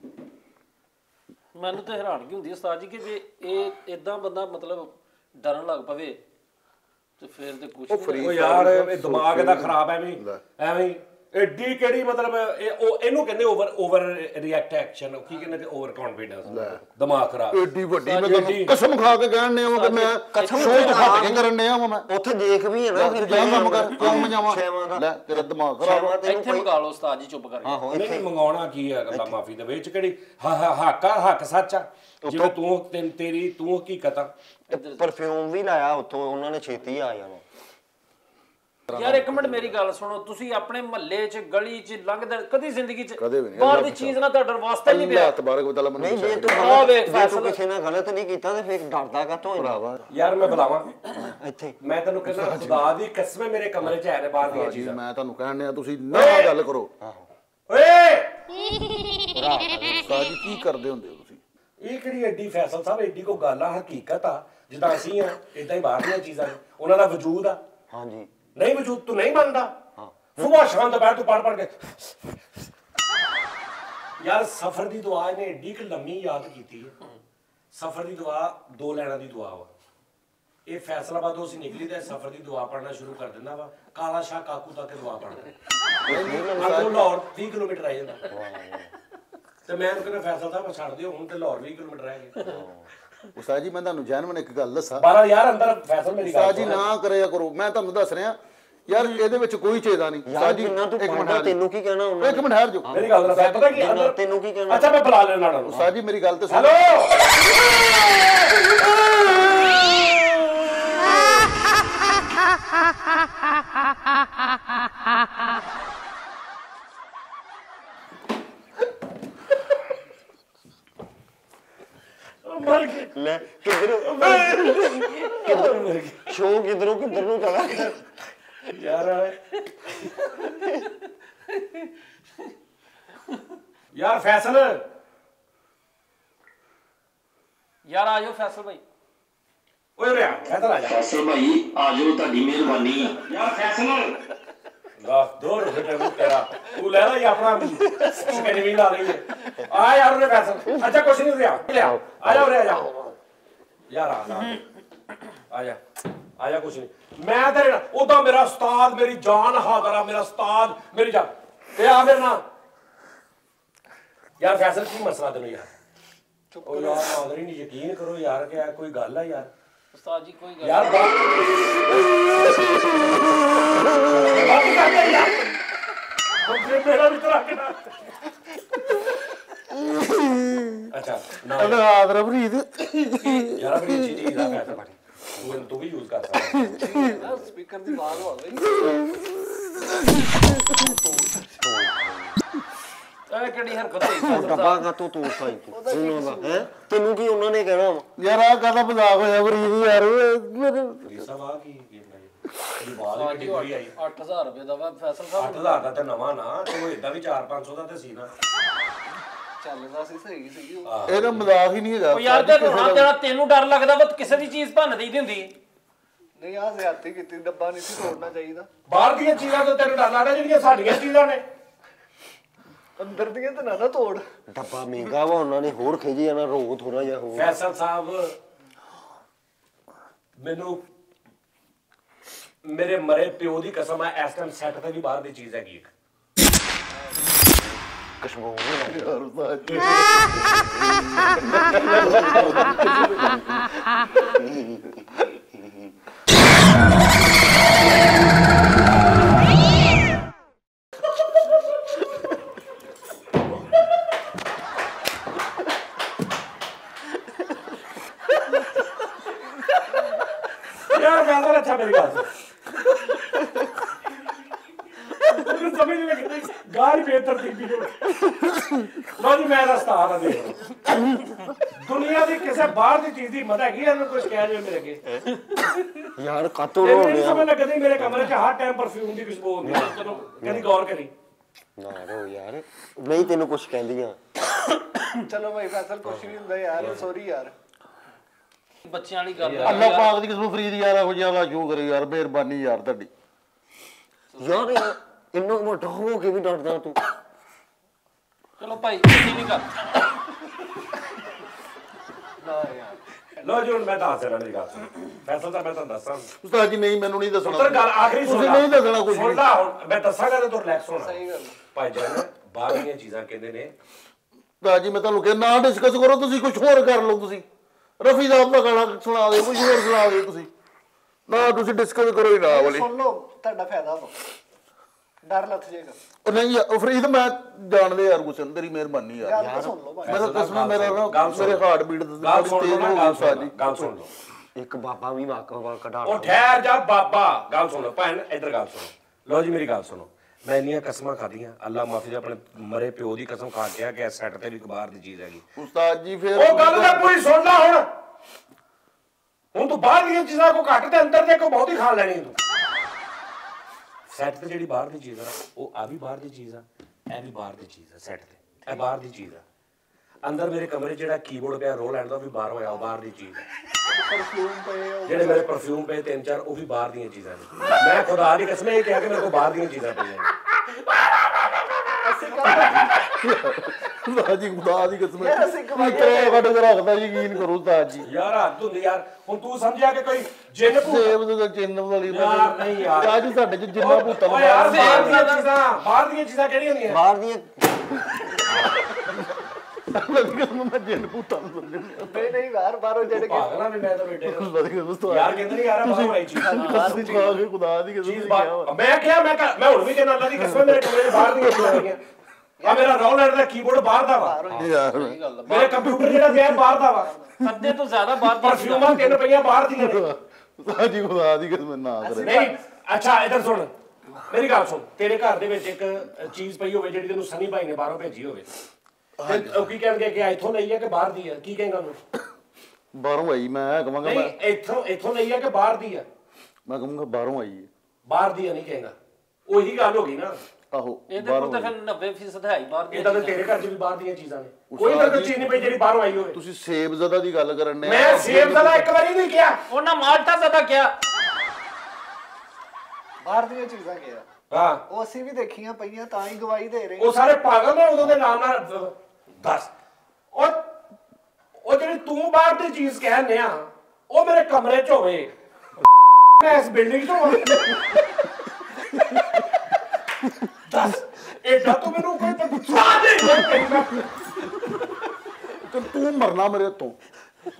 S2: ਮੈਨੂੰ ਤਾਂ ਹੈਰਾਨਗੀ ਹੁੰਦੀ ਹੈ ਉਸਤਾਦ ਜੀ ਕਿ ਜੇ ਇਹ ਇਦਾਂ ਬੰਦਾ ਮਤਲਬ ਡਰਨ ਲੱਗ ਪਵੇ ਤੇ ਫਿਰ ਤੇ ਕੁਝ ਨਹੀਂ
S1: ਉਹ ਯਾਰ ਇਹ ਦਿਮਾਗ ਇਹਦਾ ਖਰਾਬ ਐਵੇਂ ਹੀ- ਐਵੇਂ ਹੀ। ਐਡੀ ਕਿਹੜੀ ਮਤਲਬ ਇਹ ਉਹ ਇਹਨੂੰ ਕਹਿੰਦੇ ਓਵਰ ਓਵਰ ਰਿਐਕਟ ਐਕਸ਼ਨ ਕੀ ਕਹਿੰਦੇ ਤੇ ਓਵਰ ਕੌਨਫੀਡੈਂਸ ਦਿਮਾਗ ਖਰਾਬ
S4: ਏਡੀ ਵੱਡੀ ਮੈਂ ਤੁਹਾਨੂੰ ਕਸਮ ਖਾ ਕੇ ਕਹਿਣ ਨੇ ਕਿ ਮੈਂ ਕਸਮ ਸ਼ੋਅ ਤੋਂ ਹਟ ਕੇ ਕਰਨ ਨੇ ਆ ਮੈਂ
S3: ਉੱਥੇ ਦੇਖ ਵੀ ਹੈ ਨਾ
S4: ਫਿਰ ਜਾ ਕੰਮ ਕਰ ਕਿਉਂ ਮੈਂ ਜਾਵਾਂ ਲੈ ਤੇਰਾ ਦਿਮਾਗ ਖਰਾਬ ਆ।
S2: ਇੱਥੇ ਮਗਾ ਲਓ ਉਸਤਾਦ ਜੀ ਚੁੱਪ ਕਰਕੇ
S3: ਆਹੋ
S1: ਨਹੀਂ ਨਹੀਂ ਮੰਗਾਉਣਾ ਕੀ ਹੈ ਅੱਲਾ ਮਾਫੀ ਦੇ ਵਿੱਚ ਕਿਹੜੀ ਹ- ਹ- ਹੱਕ ਆ ਹੱਕ ਸੱਚ ਆ ਜਿਵੇਂ ਤੂੰ ਤੈਨ- ਤੇਰੀ ਤੂੰ ਹਕੀਕਤ ਆ
S3: ਪਰਫਿਊਮ ਵੀ ਲਾਇਆ ਉੱਥੋਂ ਉਹਨਾਂ ਨੇ ਛੇਤੀ ਆ ਜਾਣਾ
S2: ਯਾਰ ਇੱਕ ਮਿੰਟ ਮੇਰੀ ਗੱਲ ਸੁਣੋ ਤੁਸੀਂ ਆਪਣੇ ਮਹੱਲੇ 'ਚ ਗਲੀ 'ਚ ਲੰਘਦੇ ਕਦੀ ਜ਼ਿੰਦਗੀ 'ਚ
S4: ਕਦੇ ਵੀ ਨਹੀਂ।
S2: ਬਾਹਰ ਦੀ ਚੀਜ਼ ਨਾਲ ਤੁਹਾਡਾ ਵਾਸਤਾ ਹੀ ਨਹੀਂ
S4: ਅੱਲਾਹ
S2: ਪਿਆ
S4: ਤਬਾਰਕ ਵ ਤਆਲਾ ਮੈਨੂੰ
S3: ਨਹੀਂ ਜੇ ਤੂੰ
S2: ਆਹ ਵੇਖ
S3: ਗਲਤ ਜੇ ਤੂੰ
S2: ਫੈਸਲਾ
S3: ਕਿਸੇ ਨਾਲ ਗਲਤ ਨਹੀਂ ਕੀਤਾ ਤੇ ਫਿਰ ਡਰਦਾ ਕਾਤੋਂ ਹੈ
S1: ਯਾਰ ਮੈਂ ਬੁਲਾਵਾਂ
S3: ਇੱਥੇ
S1: ਮੈਂ ਤੈਨੂੰ ਕਹਿੰਦਾ ਖੁਦਾ ਦੀ ਕਸਮ ਹੈ ਮੇਰੇ ਕਮਰੇ 'ਚ ਹੈ ਨੇ ਬਾਹਰ ਦੀਆਂ
S4: ਜੀ
S1: ਚੀਜ਼ਾਂ
S4: ਮੈਂ ਤੁਹਾਨੂੰ ਕਹਿਣ ਨੇ ਤੁਸੀਂ ਨਾ ਗੱਲ ਕਰੋ
S1: ਓਏ
S4: ਉਸਤਾਦ ਜੀ ਕੀ ਕਰਦੇ ਹੁੰਦੇ ਹੋ ਤੁਸੀਂ
S1: ਇਹ ਕਿਹੜੀ ਐਡੀ ਫੈਸਲ ਸਾਹਿਬ ਐਡੀ ਕੋ ਗੱਲ ਆ ਹਕੀਕਤ ਆ ਜਿੱਦਾਂ ਅਸੀਂ ਆ ਇਦਾਂ ਹੀ ਬਾਹਰ ਦੀਆਂ ਚੀਜ਼ਾਂ ਨੇ ਉਹਨਾਂ ਦਾ ਵਜੂਦ ਆ
S3: ਹਾਂਜੀ
S1: ਨਹੀਂ ਵਜੂਦ ਤੂੰ ਨਹੀਂ ਮੰਨਦਾ ਸੁਬਾਹ ਸ਼ਾਮ ਦੁਪਹਿਰ ਤੂੰ ਪੜ ਪੜ ਕੇ ਯਾਰ ਸਫਰ ਦੀ ਦੁਆ ਇਹਨੇ ਏਡੀ ਕਿ ਲੰਮੀ ਯਾਦ ਕੀਤੀ ਹੈ ਸਫਰ ਦੀ ਦੁਆ ਦੋ ਲੈਣਾ ਦੀ ਦੁਆ ਵਾ ਇਹ ਫੈਸਲਾਬਾਦ ਅਸੀਂ ਨਿਕਲੀ ਤੇ ਸਫਰ ਦੀ ਦੁਆ ਪੜਨਾ ਸ਼ੁਰੂ ਕਰ ਦਿੰਦਾ ਵਾ ਕਾਲਾ ਸ਼ਾਹ ਕਾਕੂ ਤੱਕ ਦੁਆ ਪੜਦਾ ਅੱਗੋਂ ਲਾਹੌਰ ਤੀਹ ਕਿਲੋਮੀਟਰ ਰਹਿ ਜਾਂਦਾ ਤੇ ਮੈਂ ਕਹਿੰਦਾ ਫੈਸਲਾ ਸਾਹਿਬ ਛੱਡ ਦਿਓ ਹੁਣ ਤੇ ਲਾਹੌਰ ਵੀਹ ਕਿਲੋਮੀਟਰ ਰਹਿ ਗਏ
S4: ਉਸਤਾਦ ਜੀ ਮੈਂ ਤੁਹਾਨੂੰ ਜੈਨੂਨ ਇੱਕ ਗੱਲ ਦੱਸਾਂ
S1: ਬਾਰਾਂ ਯਾਰ ਅੰਦਰ ਫੈਸਲ ਮੇਰੀ ਗੱਲ
S4: ਉਸਤਾਦ ਜੀ ਨਾ ਕਰਿਆ ਕਰੋ ਮੈਂ ਤੁਹਾਨੂੰ ਦੱਸ ਰਿਹਾ ਯਾਰ ਇਹਦੇ ਵਿੱਚ ਕੋਈ ਚੇਦਾ ਨਹੀਂ
S3: ਯਾਰ ਜਿੰਨਾ ਤੂੰ ਪੜਦਾ ਤੈਨੂੰ ਕੀ ਕਹਿਣਾ ਉਹਨਾਂ
S4: ਇੱਕ ਮਿੰਟ ਠਹਿਰ ਜਾਓ
S1: ਮੇਰੀ ਗੱਲ ਦੱਸ ਪਤਾ ਕੀ ਅੰਦਰ
S3: ਤੈਨੂੰ ਕੀ ਕਹਿਣਾ
S1: ਅੱਛਾ ਮੈਂ ਬੁਲਾ ਲੈਣਾ ਉਹਨਾਂ ਨੂੰ
S4: ਉਸਤਾਦ ਜੀ ਮੇਰੀ ਗੱਲ ਤੇ ਸੁਣੋ
S1: ਹੈਲੋ ਮਰ ਗਏ
S3: ਲੈ ਕਿੱਧਰੋਂ ਕਿੱਧਰ ਸ਼ੋਅ ਕਿੱਧਰੋਂ ਕਿੱਧਰ ਨੂੰ ਚਲਾ
S1: ਯਾਰ ਯਾਰ ਫੈਸਲ
S2: ਯਾਰ ਆ ਜਾਓ ਫੈਸਲ ਭਾਈ
S1: ਓਏ ਰਿਆ ਫੈਸਲ ਆ ਜਾ
S6: ਫੈਸਲ ਭਾਈ ਆ ਜਾਓ ਤੁਹਾਡੀ ਮਿਹਰਬਾਨੀ
S1: ਯਾਰ ਫੈਸਲ ਲਾ ਦੋ ਰੁਪਏ ਨੂੰ ਤੇਰਾ ਤੂੰ ਲੈ ਲੈ ਆਪਣਾ ਸਕੈਨ ਵੀ ਲਾ ਲਈ ਆ ਯਾਰ ਉਹਨੇ ਫੈਸਲ ਅੱਛਾ ਕੁਛ ਨਹੀਂ ਰਿਆ ਲਿਆ ਆ ਜਾ ਉਰੇ ਆ ਜਾ ਯਾਰ ਆ ਜਾ ਆ ਜਾ ਆ ਜਾ ਕੁਛ ਨਹੀਂ ਮੈਂ ਤੇਰੇ ਨਾਲ ਉਹਦਾ ਮੇਰਾ ਉਸਤਾਦ ਮੇਰੀ ਜਾਨ ਹਾਜ਼ਰ ਆ ਮੇਰਾ ਉਸਤਾਦ ਮੇਰੀ ਜਾਨ ਤੇ ਆ ਮੇਰੇ ਨਾਲ ਯਾਰ ਫੈਸਲ ਕੀ ਮਸਲਾ ਤੈਨੂੰ ਯਾਰ ਉਹ ਯਾਰ ਹਾਜ਼ਰ ਹੀ ਨਹੀਂ ਯਕੀਨ ਕਰੋ ਯਾਰ ਕਿ ਇਹ ਕੋਈ ਗੱਲ ਆ ਯਾਰ
S2: ਉਸਤਾਦ ਜੀ ਕੋਈ ਗੱਲ
S1: ਯਾਰ ਬਾਤ ਬਾਤ ਕਰ ਯਾਰ ਅੱਛਾ ਨਾ
S4: ਅਰੇ ਆਦਰ ਫਰੀਦ
S1: ਯਾਰ ਆਪਣੀ ਚੀਜ਼ ਦਾ ਫੈਸਲਾ ਬਣ ਤੂੰ ਤੂੰ ਵੀ ਯੂਜ਼ ਕਰ ਸਕਦਾ
S5: ਸਪੀਕਰ ਦੀ ਆਵਾਜ਼ ਹੋ ਗਈ
S2: ਇਹ ਕਿਹੜੀ ਹਰਕਤ ਹੋਈ ਫੈਸਲ
S3: ਡੱਬਾ
S2: ਸਾਹਿਬ
S3: ਕਾ ਤੂੰ ਤੂੰ ਸਾਈ ਤੂੰ ਉਹਨਾਂ ਦਾ ਹੈ ਤੈਨੂੰ ਕੀ ਉਹਨਾਂ ਨੇ ਕਹਿਣਾ ਵਾ?
S4: ਯਾਰ ਆ ਕਾਹਦਾ ਮਜ਼ਾਕ ਹੋਇਆ ਫਰੀਦ ਯਾਰ ਮੇਰੇ
S1: ਰੀਸਾ ਵਾ ਕੀ ਗੇਮ ਹੈ ਇਹ ਬਾਅਦ ਵਿੱਚ ਡਿਗਰੀ ਆਈ
S2: ਅੱਠ ਹਜ਼ਾਰ ਰੁਪਏ ਦਾ ਵਾ ਫੈਸਲ ਸਾਹਿਬ
S1: ਅੱਠ ਹਜ਼ਾਰ ਦਾ ਤੇ ਨਵਾਂ ਨਾ ਚਲੋ ਇਦਾਂ ਵੀ ਚਾਰ ਪੰਜ ਸੌ ਦਾ ਤੇ ਸੀ ਨਾ
S5: ਚੱਲਦਾ ਸੀ ਸਹੀ ਸੀ ਉਹ
S4: ਇਹਦਾ ਮਜ਼ਾਕ ਹੀ ਨਹੀਂ ਹੈਗਾ
S2: ਉਹ ਯਾਰ ਤੇ ਰੋਣਾ ਤੇਰਾ ਤੈਨੂੰ ਡਰ ਲੱਗਦਾ ਵਾ ਕਿਸੇ ਦੀ ਚੀਜ਼ ਭੰਨ ਦੇਈਦੀ ਹੁੰਦੀ
S5: ਨਹੀਂ ਆ ਜ਼ਿਆਦਤੀ ਕੀਤੀ ਡੱਬਾ ਨਹੀਂ ਸੀ ਤੋੜਨਾ ਚਾਹੀਦਾ
S1: ਬਾਹਰ ਦੀਆਂ ਚੀਜ਼ਾਂ ਤੋਂ ਤੈਨੂੰ ਡਰ ਲੱਗਦਾ ਜਿਹੜੀਆਂ ਸਾਡੀਆਂ ਚੀਜ਼ਾਂ ਨੇ
S5: ਅੰਦਰ ਦੀਆਂ ਤਾਂ ਨਾ ਨਾ ਤੋੜ
S3: ਡੱਬਾ ਮਹਿੰਗਾ ਵਾ ਉਹਨਾਂ ਨੇ ਹੋਰ ਖਿਜੀ ਜਾਣਾ ਰੋ ਥੋੜਾ ਜਿਹਾ ਹੋਰ
S1: ਫੈਸਲ ਸਾਹਿਬ ਮੈਨੂੰ ਮੇਰੇ ਮਰੇ ਪਿਓ ਦੀ ਕਸਮ ਹੈ ਇਸ ਟਾਈਮ ਸੈੱਟ ਤੇ ਵੀ ਬਾਹਰ ਦੀ ਚੀਜ਼ ਹੈਗੀ ਇੱਕ
S3: ਕਸ਼ਮੀਰ
S4: ਯਾਰ ਉਸਤਾਦ ਜੀ
S1: ਯਾਰ ਗੱਲ ਤਾਂ ਅੱਛਾ ਮੇਰੀ ਗੱਲ ਤੂੰ ਸਮਝ ਨਹੀਂ ਲੱਗਦੀ ਗਾਲ ਬੇਤਰਤੀਬੀ ਹੋ ਲੋ ਜੀ ਮੈਂ ਰਸਤਾ ਆ ਦੇ ਦੁਨੀਆ ਦੀ ਕਿਸੇ ਬਾਹਰ ਦੀ ਚੀਜ਼ ਦੀ ਮਦਦ ਹੈਗੀ ਇਹਨੂੰ ਕੁਝ ਕਹਿ ਦਿਓ ਮੇਰੇ ਅੱਗੇ
S3: ਯਾਰ ਕਾਤੋਂ
S1: ਤੈਨੂੰ
S3: ਰੋ
S1: ਨਹੀਂ
S3: ਰਿਹਾ
S1: ਸਮਝ ਲੱਗਦੀ ਮੇਰੇ ਕਮਰੇ 'ਚ ਹਰ ਟਾਈਮ ਪਰਫਿਊਮ ਦੀ ਖੁਸ਼ਬੂ ਹੁੰਦੀ ਹੈ ਚਲੋ ਕਦੀ ਗੌਰ ਕਰੀ
S3: ਨਾ ਰੋ ਯਾਰ ਨਹੀਂ ਤੈਨੂੰ ਕੁਝ ਕਹਿੰਦੀਆਂ
S5: ਚਲੋ ਭਾਈ ਫੈਸਲ ਕੁਛ ਨਹੀਂ ਹੁੰਦਾ ਯਾਰ ਸੌਰੀ ਯਾਰ
S2: ਬੱਚਿਆਂ ਵਾਲੀ ਗੱਲ
S4: ਅੱਲਾਹ ਪਾਕ ਦੀ ਕਿਸਮ ਫਰੀਦ ਯਾਰ ਇਹੋ ਜਿਹਾ ਵਾ ਜੋ ਕਰੇ ਯਾਰ ਮਿਹਰਬਾਨੀ ਯਾਰ ਤੁਹਾਡੀ
S3: ਯਾਰ ਇੰਨਾ ਵੱਡਾ ਹੋ ਕੇ ਵੀ ਡਰਦਾ ਤੂੰ
S2: ਚਲੋ ਭਾਈ ਤੁਸੀਂ ਨਹੀਂ ਕਰ
S5: ਨਾ ਯਾਰ
S1: ਲੋ ਜੀ ਹੁਣ ਮੈਂ ਦੱਸ ਦੇਣਾ ਮੇਰੀ ਗੱਲ ਸੁਣ ਫੈਸਲ ਤਾਂ ਮੈਂ ਤੁਹਾਨੂੰ ਦੱਸਾਂ
S4: ਉਸਤਾਦ ਜੀ ਨਹੀਂ ਮੈਨੂੰ ਨਹੀਂ ਦੱਸਣਾ
S1: ਉੱਤਰ ਗੱਲ ਆਖਰੀ ਸੁਣ
S4: ਤੁਸੀਂ
S1: ਲਾ।
S4: ਨਹੀਂ ਦੱਸਣਾ ਕੁਝ
S1: ਸੁਣ
S4: ਵੀ
S1: ਲਾ ਹੁਣ ਮੈਂ ਦੱਸਾਂਗਾ ਤੇ ਤੂੰ ਰਿਲੈਕਸ ਹੋਣਾ
S5: ਸਹੀ ਗੱਲ
S1: ਭਾਈ ਜਾਨ ਬਾਹਰ ਦੀਆਂ ਚੀਜ਼ਾਂ ਕਹਿੰਦੇ ਨੇ
S4: ਉਸਤਾਦ ਜੀ ਮੈਂ ਤੁਹਾਨੂੰ ਕਿਹਾ ਨਾ ਡਿਸਕਸ ਕਰੋ ਤੁਸੀਂ ਕੁਝ ਹੋਰ ਕਰ ਲਓ ਤੁਸੀਂ ਰਫੀ ਸਾਹਿਬ ਦਾ ਗਾਣਾ ਸੁਣਾ ਦਿਓ ਕੁਝ ਹੋਰ ਸੁਣਾ ਦਿਓ ਤੁਸੀਂ ਨਾ ਤੁਸੀਂ ਡਿਸਕਸ ਕਰੋ ਹੀ ਨਾ ਵਾਲੀ
S5: ਸੁਣ ਲਓ ਤੁਹਾਡਾ ਫਾਇਦਾ ਵਾ ਡਰ ਲੱਥ ਜਾਏਗਾ
S4: ਉਹ ਨਹੀਂ ਉਹ ਫਰੀਦ ਮੈਂ ਜਾਣਦੇ ਯਾਰ ਗੁਸਨ ਤੇਰੀ ਮਿਹਰਬਾਨੀ ਯਾਰ
S5: ਗੱਲ ਤਾਂ ਸੁਣ ਲਓ ਭਾਈ
S4: ਮੈਂ ਤਾਂ ਦੱਸਣਾ ਮੇਰਾ ਨਾ
S1: ਗੱਲ ਸੁਣ।
S4: ਮੇਰੇ ਹਾਰਟ ਬੀਟ
S1: ਗੱਲ ਸੁਣ ਲਓ ਨਾ ਗੱਲ ਸੁਣ ਲਓ, ਗੱਲ ਸੁਣ ਲਓ
S3: ਇੱਕ ਬਾਬਾ ਵੀ ਵਾਕਵਾ ਕਢਾ
S1: ਉਹ ਠਹਿਰ ਜਾ ਬਾਬਾ ਗੱਲ ਸੁਣੋ ਭੈਣ ਇੱਧਰ ਗੱਲ ਸੁਣੋ ਲਓ ਜੀ ਮੇਰੀ ਗੱਲ ਸੁਣੋ ਮੈਂ ਇੰਨੀਆਂ ਕਸਮਾਂ ਖਾਧੀਆਂ ਅੱਲਾ ਮਾਫੀ ਆਪਣੇ ਮਰੇ ਪਿਓ ਦੀ ਕਸਮ ਖਾ ਕੇ ਆ ਕਿ ਸੈੱਟ ਤੇ ਵੀ ਇੱਕ ਬਾਹਰ ਦੀ ਚੀਜ਼ ਹੈਗੀ
S4: ਉਸਤਾਦ ਜੀ ਫਿਰ
S1: ਉਹ ਗੱਲ ਤਾਂ ਪੂਰੀ ਸੁਣ ਲੈ ਹੁਣ ਹੁਣ ਤੂੰ ਬਾਹਰ ਦੀਆਂ ਚੀਜ਼ਾਂ ਕੋ ਘੱਟ ਤੇ ਅੰਦਰ ਦੇ ਕੋ ਬਹੁਤ ਹੀ ਖਾ ਲੈਣੀ ਤੂੰ ਸੈੱਟ ਤੇ ਜਿਹੜੀ ਬਾਹਰ ਦੀ ਚੀਜ਼ ਆ ਉਹ ਆ ਵੀ ਬਾਹਰ ਦੀ ਚੀਜ਼ ਆ ਇਹ ਵੀ ਬਾਹਰ ਦੀ ਚੀਜ਼ ਆ ਸੈੱਟ ਤੇ ਇਹ ਬਾਹਰ ਦੀ ਚੀਜ਼ ਆ ਅੰਦਰ ਮੇਰੇ ਕਮਰੇ ਜਿਹੜਾ ਕੀਬੋਰਡ ਪਿਆ ਰੋਲੈਂਡ ਦਾ ਉਹ ਵੀ ਬਾਹਰ ਹੋਇਆ ਉਹ ਬਾਹਰ ਦੀ ਚੀਜ਼ ਆ
S5: ਪਰਫਿਊਮ ਪਏ ਉਹ
S1: ਜਿਹੜੇ ਮੇਰੇ ਪਰਫਿਊਮ ਪਏ ਤਿੰਨ ਚਾਰ ਉਹ ਵੀ ਬਾਹਰ ਦੀਆਂ ਚੀਜ਼ਾਂ ਨੇ ਮੈਂ ਖੁਦਾ ਦੀ ਕਸਮ ਇਹ ਕਿਹਾ ਕਿ ਮੇਰੇ ਕੋਲ ਬਾਹਰ ਦੀਆਂ ਚੀਜ਼ਾਂ ਪਈਆਂ
S5: ਅਸੀਂ ਕਰ
S4: ਉਸਤਾਦ ਜੀ ਖੁਦਾ ਦੀ ਕਸਮ
S5: ਯਾਰ ਅਸੀਂ ਕਮਾਈਆਂ
S4: ਕਿਤੇ ਕੱਢ ਕੇ ਰੱਖਦਾ ਯਕੀਨ ਕਰੋ ਉਸਤਾਦ ਜੀ
S1: ਯਾਰ ਹੱਦ ਹੁੰਦੀ ਯਾਰ ਹੁਣ ਤੂੰ ਸਮਝਿਆ ਕਿ ਕੋਈ ਜਿੰਨ ਭੂਤ
S4: ਸੇਬ ਦੇ ਚਿੰਨ ਵਾਲੀ
S1: ਯਾਰ ਨਹੀਂ ਯਾਰ
S4: ਉਸਤਾਦ ਜੀ ਸਾਡੇ ਚ ਜਿੰਨਾ ਭੂਤਾਂ
S1: ਓਏ ਯਾਰ
S4: ਨੂੰ
S1: ਬਾਹਰ ਦੀਆਂ ਚੀਜ਼ਾਂ ਬਾਹਰ ਦੀਆਂ ਚੀਜ਼ਾਂ ਕਿਹੜੀਆਂ ਹੁੰਦੀਆਂ
S3: ਬਾਹਰ ਦੀਆਂ
S4: ਮੈਂ ਜਿੰਨ ਭੂਤਾਂ ਨੂੰ ਸਮਝਿਆ
S5: ਨਹੀਂ ਨਹੀਂ ਬਾਹਰ ਬਾਹਰੋਂ ਜਿਹੜੇ ਕਿ
S1: ਭਾਗਣਾ ਵੀ ਮੈਂ ਤਾਂ ਬੇਟੇ
S4: ਵਧੀਆ ਉਸਤਾਦ
S1: ਯਾਰ ਕਹਿੰਦੇ ਨਹੀਂ ਯਾਰ ਬਾਹਰ ਆਈ ਚੀਜ਼
S4: ਬਾਹਰ ਦੀ ਚੀਜ਼ ਖੁਦਾ ਦੀ ਕਸਮ
S1: ਚੀਜ਼ ਬਾਹਰ ਮੈਂ ਕਿਹਾ ਮੈਂ ਕਿਹਾ- ਮੈਂ ਹੁਣ ਵੀ ਕਹਿੰਦਾ ਅੱਲਾ ਦੀ ਕਸਮ ਮੇਰੇ ਕਮਰੇ ਦੇ ਬਾਹਰ ਦੀਆਂ ਚੀਜ਼ਾਂ ਹੈਗੀਆਂ ਆ ਮੇਰਾ ਰੋਲਰ ਦਾ ਕੀਬੋਰਡ ਬਾਹਰ ਦਾ ਵਾ
S4: ਯਾਰ
S2: ਸਹੀ ਗੱਲ ਆ।
S1: ਮੇਰੇ ਕੰਪਿਊਟਰ ਜਿਹੜਾ ਪਿਆ ਬਾਹਰ ਦਾ ਵਾ
S2: ਅੱਧੇ ਤੋਂ ਜ਼ਿਆਦਾ ਬਾਹਰ ਦੀਆਂ ਚੀਜ਼ਾਂ।
S1: ਪਰਫਿਊਮਾਂ ਤਿੰਨ ਪਈਆਂ ਬਾਹਰ ਦੀਆਂ ਨੇ
S4: ਉਸਤਾਦ ਜੀ ਖੁਦਾ ਦੀ ਕਸਮ ਨਾ ਕਰੇ
S1: ਨਹੀਂ ਅੱਛਾ ਇਧਰ ਸੁਣ ਮੇਰੀ ਗੱਲ ਸੁਣ ਤੇਰੇ ਘਰ ਦੇ ਵਿੱਚ ਇੱਕ ਚੀਜ਼ ਪਈ ਹੋਵੇ ਜਿਹੜੀ ਤੈਨੂੰ ਸਨੀ ਭਾਈ ਨੇ ਬਾਹਰੋਂ ਭੇਜੀ ਹੋਵੇ ਤੇ ਉਹ ਕੀ ਕਹਿਣਗੇ ਕਿ ਇੱਥੋਂ ਲਈ ਹੈ ਕਿ ਬਾਹਰ ਦੀ ਹੈ ਕੀ ਕਹੇਗਾ ਉਹਨੂੰ
S4: ਬਾਹਰੋਂ ਆਈ ਮੈਂ ਕਹਾਂਗਾ
S1: ਨਹੀਂ
S4: ਮੈਂ
S1: ਇੱਥੋਂ ਇੱਥੋਂ ਲਈ ਹੈ ਕਿ ਬਾਹਰ ਦੀ ਹੈ
S4: ਮੈਂ ਕਹਾਂਗਾ ਬਾਹਰੋਂ ਆਈ ਹੈ
S1: ਬਾਹਰ ਦੀ ਹੈ ਨਹੀਂ ਕਹੇਗਾ ਉਹੀ ਗੱਲ ਹੋ ਗਈ ਨਾ
S4: ਆਹੋ
S2: ਇਹਦੇ ਕੋਲ ਤਾਂ ਫਿਰ ਨੱਬੇ ਫੀਸਦ ਹੈ ਹੀ ਬਾਹਰ ਦੀਆਂ
S1: ਇਹਦਾ ਤਾਂ
S2: ਚੀਜ਼ਾਂ।
S1: ਤੇਰੇ ਘਰ 'ਚ ਵੀ ਬਾਹਰ ਦੀਆਂ ਚੀਜ਼ਾਂ ਨੇ ਕੋਈ ਤਾਂ ਕੋਈ ਚੀਜ਼ ਨਹੀਂ ਪਈ ਜਿਹੜੀ ਬਾਹਰੋਂ ਆਈ ਹੋਵੇ
S4: ਤੁਸੀਂ ਸੇਬ ਜ਼ਦਾ ਦੀ ਗੱਲ ਕਰਨ ਨੇ
S1: ਮੈਂ ਸੇਬ ਦਾ ਇੱਕ ਵਾਰੀ ਨਹੀਂ ਕਿਹਾ
S2: ਉਹਨਾਂ ਮਾਲਟਾ ਜ਼ਿਆਦਾ ਕਿਹਾ
S5: ਬਾਹਰ ਦੀਆਂ ਚੀਜ਼ਾਂ ਗਿਆ
S1: ਹਾਂ
S5: ਉਹ ਅਸੀਂ ਵੀ ਦੇਖੀਆਂ ਪਈਆਂ ਤਾਂ ਹੀ ਗਵਾਹੀ ਦੇ ਰਹੇ
S1: ਉਹ ਸਾਰੇ ਪਾਗਲ ਨੇ ਉਦੋਂ ਦੇ ਨਾਮ ਨਾਲ ਦੱਸ ਉਹ ਉਹ ਜਿਹੜੀ ਤੂੰ ਬਾਹਰ ਦੀ ਚੀਜ਼ ਕਹਿੰਦੇ ਆ ਉਹ ਮੇਰੇ ਕਮਰੇ 'ਚ ਹੋਵੇ ਮੈਂ ਇਸ ਬਿਲਡਿੰਗ 'ਚ ਹੋਵਾਂ ਦੱਸ ਐਡਾ ਤੂੰ ਮੈਨੂੰ ਕੋਈ ਪਤਾ ਨਹੀਂ
S4: ਤੇ ਤੂੰ ਮਰਨਾ ਮੇਰੇ ਤੋਂ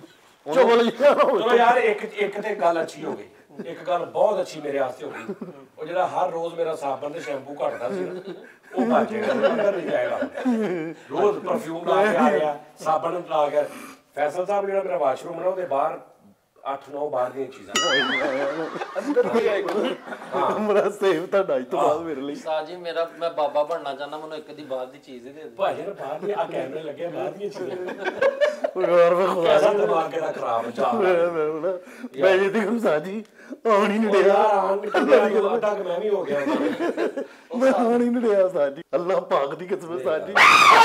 S4: ਚੁਗਲ ਯਾਰ
S1: ਚਲੋ ਯਾਰ ਇੱਕ ਇੱਕ ਤੇ ਗੱਲ ਅੱਛੀ ਹੋ ਗਈ ਇੱਕ ਗੱਲ ਬਹੁਤ ਅੱਛੀ ਮੇਰੇ ਵਾਸਤੇ ਹੋ ਗਈ ਉਹ ਜਿਹੜਾ ਹਰ ਰੋਜ਼ ਮੇਰਾ ਸਾਬਣ ਤੇ ਸ਼ੈਂਪੂ ਘਟਦਾ ਸੀ ਨਾ, ਉਹ ਬਚ ਗਿਆ ਅੰਦਰ ਨਹੀਂ ਜਾਏਗਾ। ਰੋਜ਼ ਪਰਫਿਊਮ ਲਾ ਕੇ ਆ ਗਿਆ, ਸਾਬਣ ਲਾ ਕੇ। ਫੈਸਲ ਸਾਹਿਬ ਜਿਹੜਾ ਮੇਰਾ ਵਾਸ਼ਰੂਮ ਨਾ ਉਹਦੇ ਬਾਹਰ ਅੱਠ ਨੌ ਬਾਹਰ ਦੀਆਂ ਚੀਜ਼ਾਂ
S5: ਅੰਦਰ ਵੀ ਆਏਗਾ।
S4: ਮੇਰਾ ਸੇਵ ਤੁਹਾਡਾ ਅੱਜ ਤੋਂ ਬਾਅਦ ਮੇਰੇ ਲਈ।
S2: ਉਸਤਾਦ ਜੀ ਮੇਰਾ ਮੈਂ ਬਾਬਾ ਬਣਨਾ ਚਾਹੁੰਦਾ, ਮੈਨੂੰ ਇੱਕ ਦੀ ਬਾਹਰ ਦੀ ਚੀਜ਼ ਹੀ ਦੇ ਦੇ।
S1: ਭਾਜੀ ਨੇ ਬਾਹਰ ਦੀ ਆ ਕੈਮਰੇ ਲੱਗੇ ਬਾਹਰ ਦੀਆਂ ਚੀਜ਼ਾਂ।
S4: ਯਾਰ ਮੈਂ ਖੁਦਾ
S1: ਕੈਸਾ ਦਿਮਾਗ ਇਹਦਾ ਖਰਾਬ ਜਾ
S4: ਮੈਂ ਜੀ ਦੀ ਉਸਤਾਦ ਜੀ ਆਉਣ ਹੀ ਨਹੀਂ
S1: ਯਾਰ
S4: ਡਿਆ
S1: ਆਣ ਕੇ ਅੱਧਾ ਕਿ ਮੈਂ ਵੀ ਹੋ ਗਿਆ।
S4: ਮੈਂ ਆਉਣ ਹੀ ਨਹੀਂ ਡਿਆ ਉਸਤਾਦ ਜੀ। ਅੱਲਾਹ ਪਾਕ ਦੀ ਕਸਮ ਉਸਤਾਦ ਜੀ।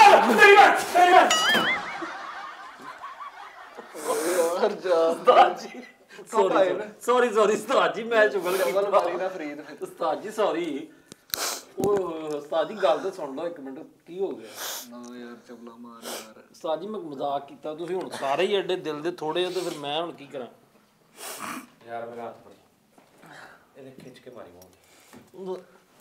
S5: ਯਾਰ ਜਾ ਉਸਤਾਦ ਜੀ
S2: ਸੌਰੀ ਸੌਰੀ ਸੌਰੀ ਉਸਤਾਦ ਜੀ, ਮੈਂ ਚੁਗਲ
S5: ਚਵਲ ਮਾਰੀ ਨਾ ਫਰੀਦ ਫਿਰ।
S2: ਉਸਤਾਦ ਜੀ ਸੌਰੀ। ਉਹ ਉਸਤਾਦ ਜੀ ਗੱਲ ਤਾਂ ਸੁਣ ਲਓ ਇੱਕ ਮਿੰਟ, ਕੀ ਹੋ ਗਿਆ?
S5: ਨਾ ਯਾਰ ਚਵਲਾ ਮਾਰ ਯਾਰ।
S2: ਉਸਤਾਦ ਜੀ ਮੈਂ ਮਜ਼ਾਕ ਕੀਤਾ, ਤੁਸੀਂ ਹੁਣ ਸਾਰੇ ਹੀ ਐਡੇ ਦਿਲ ਦੇ ਥੋੜੇ ਹੋ ਤੇ ਫਿਰ ਮੈਂ ਹੁਣ ਕੀ ਕਰਾਂ?
S1: ਯਾਰ ਮੇਰਾ ਹੱਥ ਫੜੀ, ਇਹਦੇ ਖਿੱਚ ਕੇ ਮਾਰੀ ਮੂੰਹ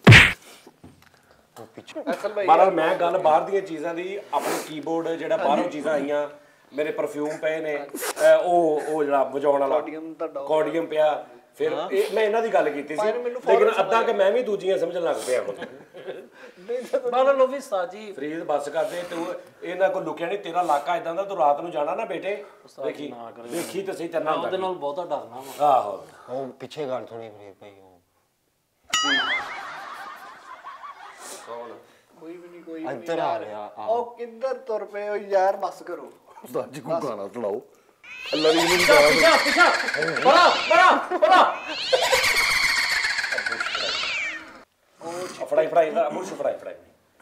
S5: ਅਸਲ ਭਾਈ
S1: ਪਰ ਮੈਂ ਗੱਲ ਬਾਹਰ ਦੀਆਂ ਚੀਜ਼ਾਂ ਦੀ, ਆਪਣੇ ਕੀਬੋਰਡ ਜਿਹੜਾ ਬਾਹਰੋਂ ਚੀਜ਼ਾਂ ਆਈਆਂ, ਮੇਰੇ ਪਰਫਿਊਮ ਪਏ ਨੇ, ਅਹ ਉਹ ਉਹ ਜਿਹੜਾ ਵਜਾਉਣ ਵਾਲਾ
S5: ਕੋਡੀਅਮ ਤੁਹਾਡਾ
S1: ਕੋਡੀਅਮ ਪਿਆ। ਫਿਰ ਇਹ ਮੈਂ ਇਹਨਾਂ ਦੀ ਗੱਲ ਕੀਤੀ ਸੀ, ਲੇਕਿਨ ਅੱਧਾ ਕਿ ਮੈਂ ਵੀ ਦੂਜੀਆਂ ਸਮਝਣ ਲੱਗ ਪਿਆ ਹੁਣ।
S2: ਮੰਨ ਲਓ ਵੀ ਉਸਤਾਦ ਜੀ
S1: ਫਰੀਦ ਬੱਸ ਕਰਦੇ ਤੂੰ ਇਹਨਾਂ ਕੋਲ ਲੁਕਿਆ ਨਹੀਂ, ਤੇਰਾ ਇਲਾਕਾ ਇਦਾਂ ਦਾ, ਤੂੰ ਰਾਤ ਨੂੰ ਜਾਣਾ ਨਾ ਬੇਟੇ, ਦੇਖੀ ਦੇਖੀ ਤੇ ਸਹੀ ਤਰ੍ਹਾਂ
S2: ਉਹਦੇ ਨਾਲ ਬਹੁਤਾ ਡਰਨਾ ਵਾ।
S1: ਆਹੋ
S3: ਉਹ ਪਿੱਛੇ ਗੱਲ ਸੁਣੀ ਫਰੀਦ ਭਾਈ। ਉਹ
S5: ਕੋਈ ਵੀ ਨਹੀਂ, ਕੋਈ ਵੀ
S3: ਇੱਧਰ ਆ ਰਿਹਾ ਆ।
S5: ਉਹ ਕਿੱਧਰ ਤੁਰ ਪਏ ਹੋ ਯਾਰ, ਬੱਸ ਕਰੋ।
S4: ਉਸਤਾਦ ਜੀ ਕੋਈ ਗਾਣਾ ਸੁਣਾਓ। ਅੱਲਾ ਦੀ ਨਹੀਂ
S2: ਪਿੱਛਾ ਪਿੱਛਾ ਪਿੱਛਾ ਬੜਾ ਬੜਾ ਬੜਾ
S1: ਉਹ ਫੜਾਈ ਫੜਾਈ ਦਾ ਮੁਰਸ਼ ਫੜਾਈ ਫੜਾਈ।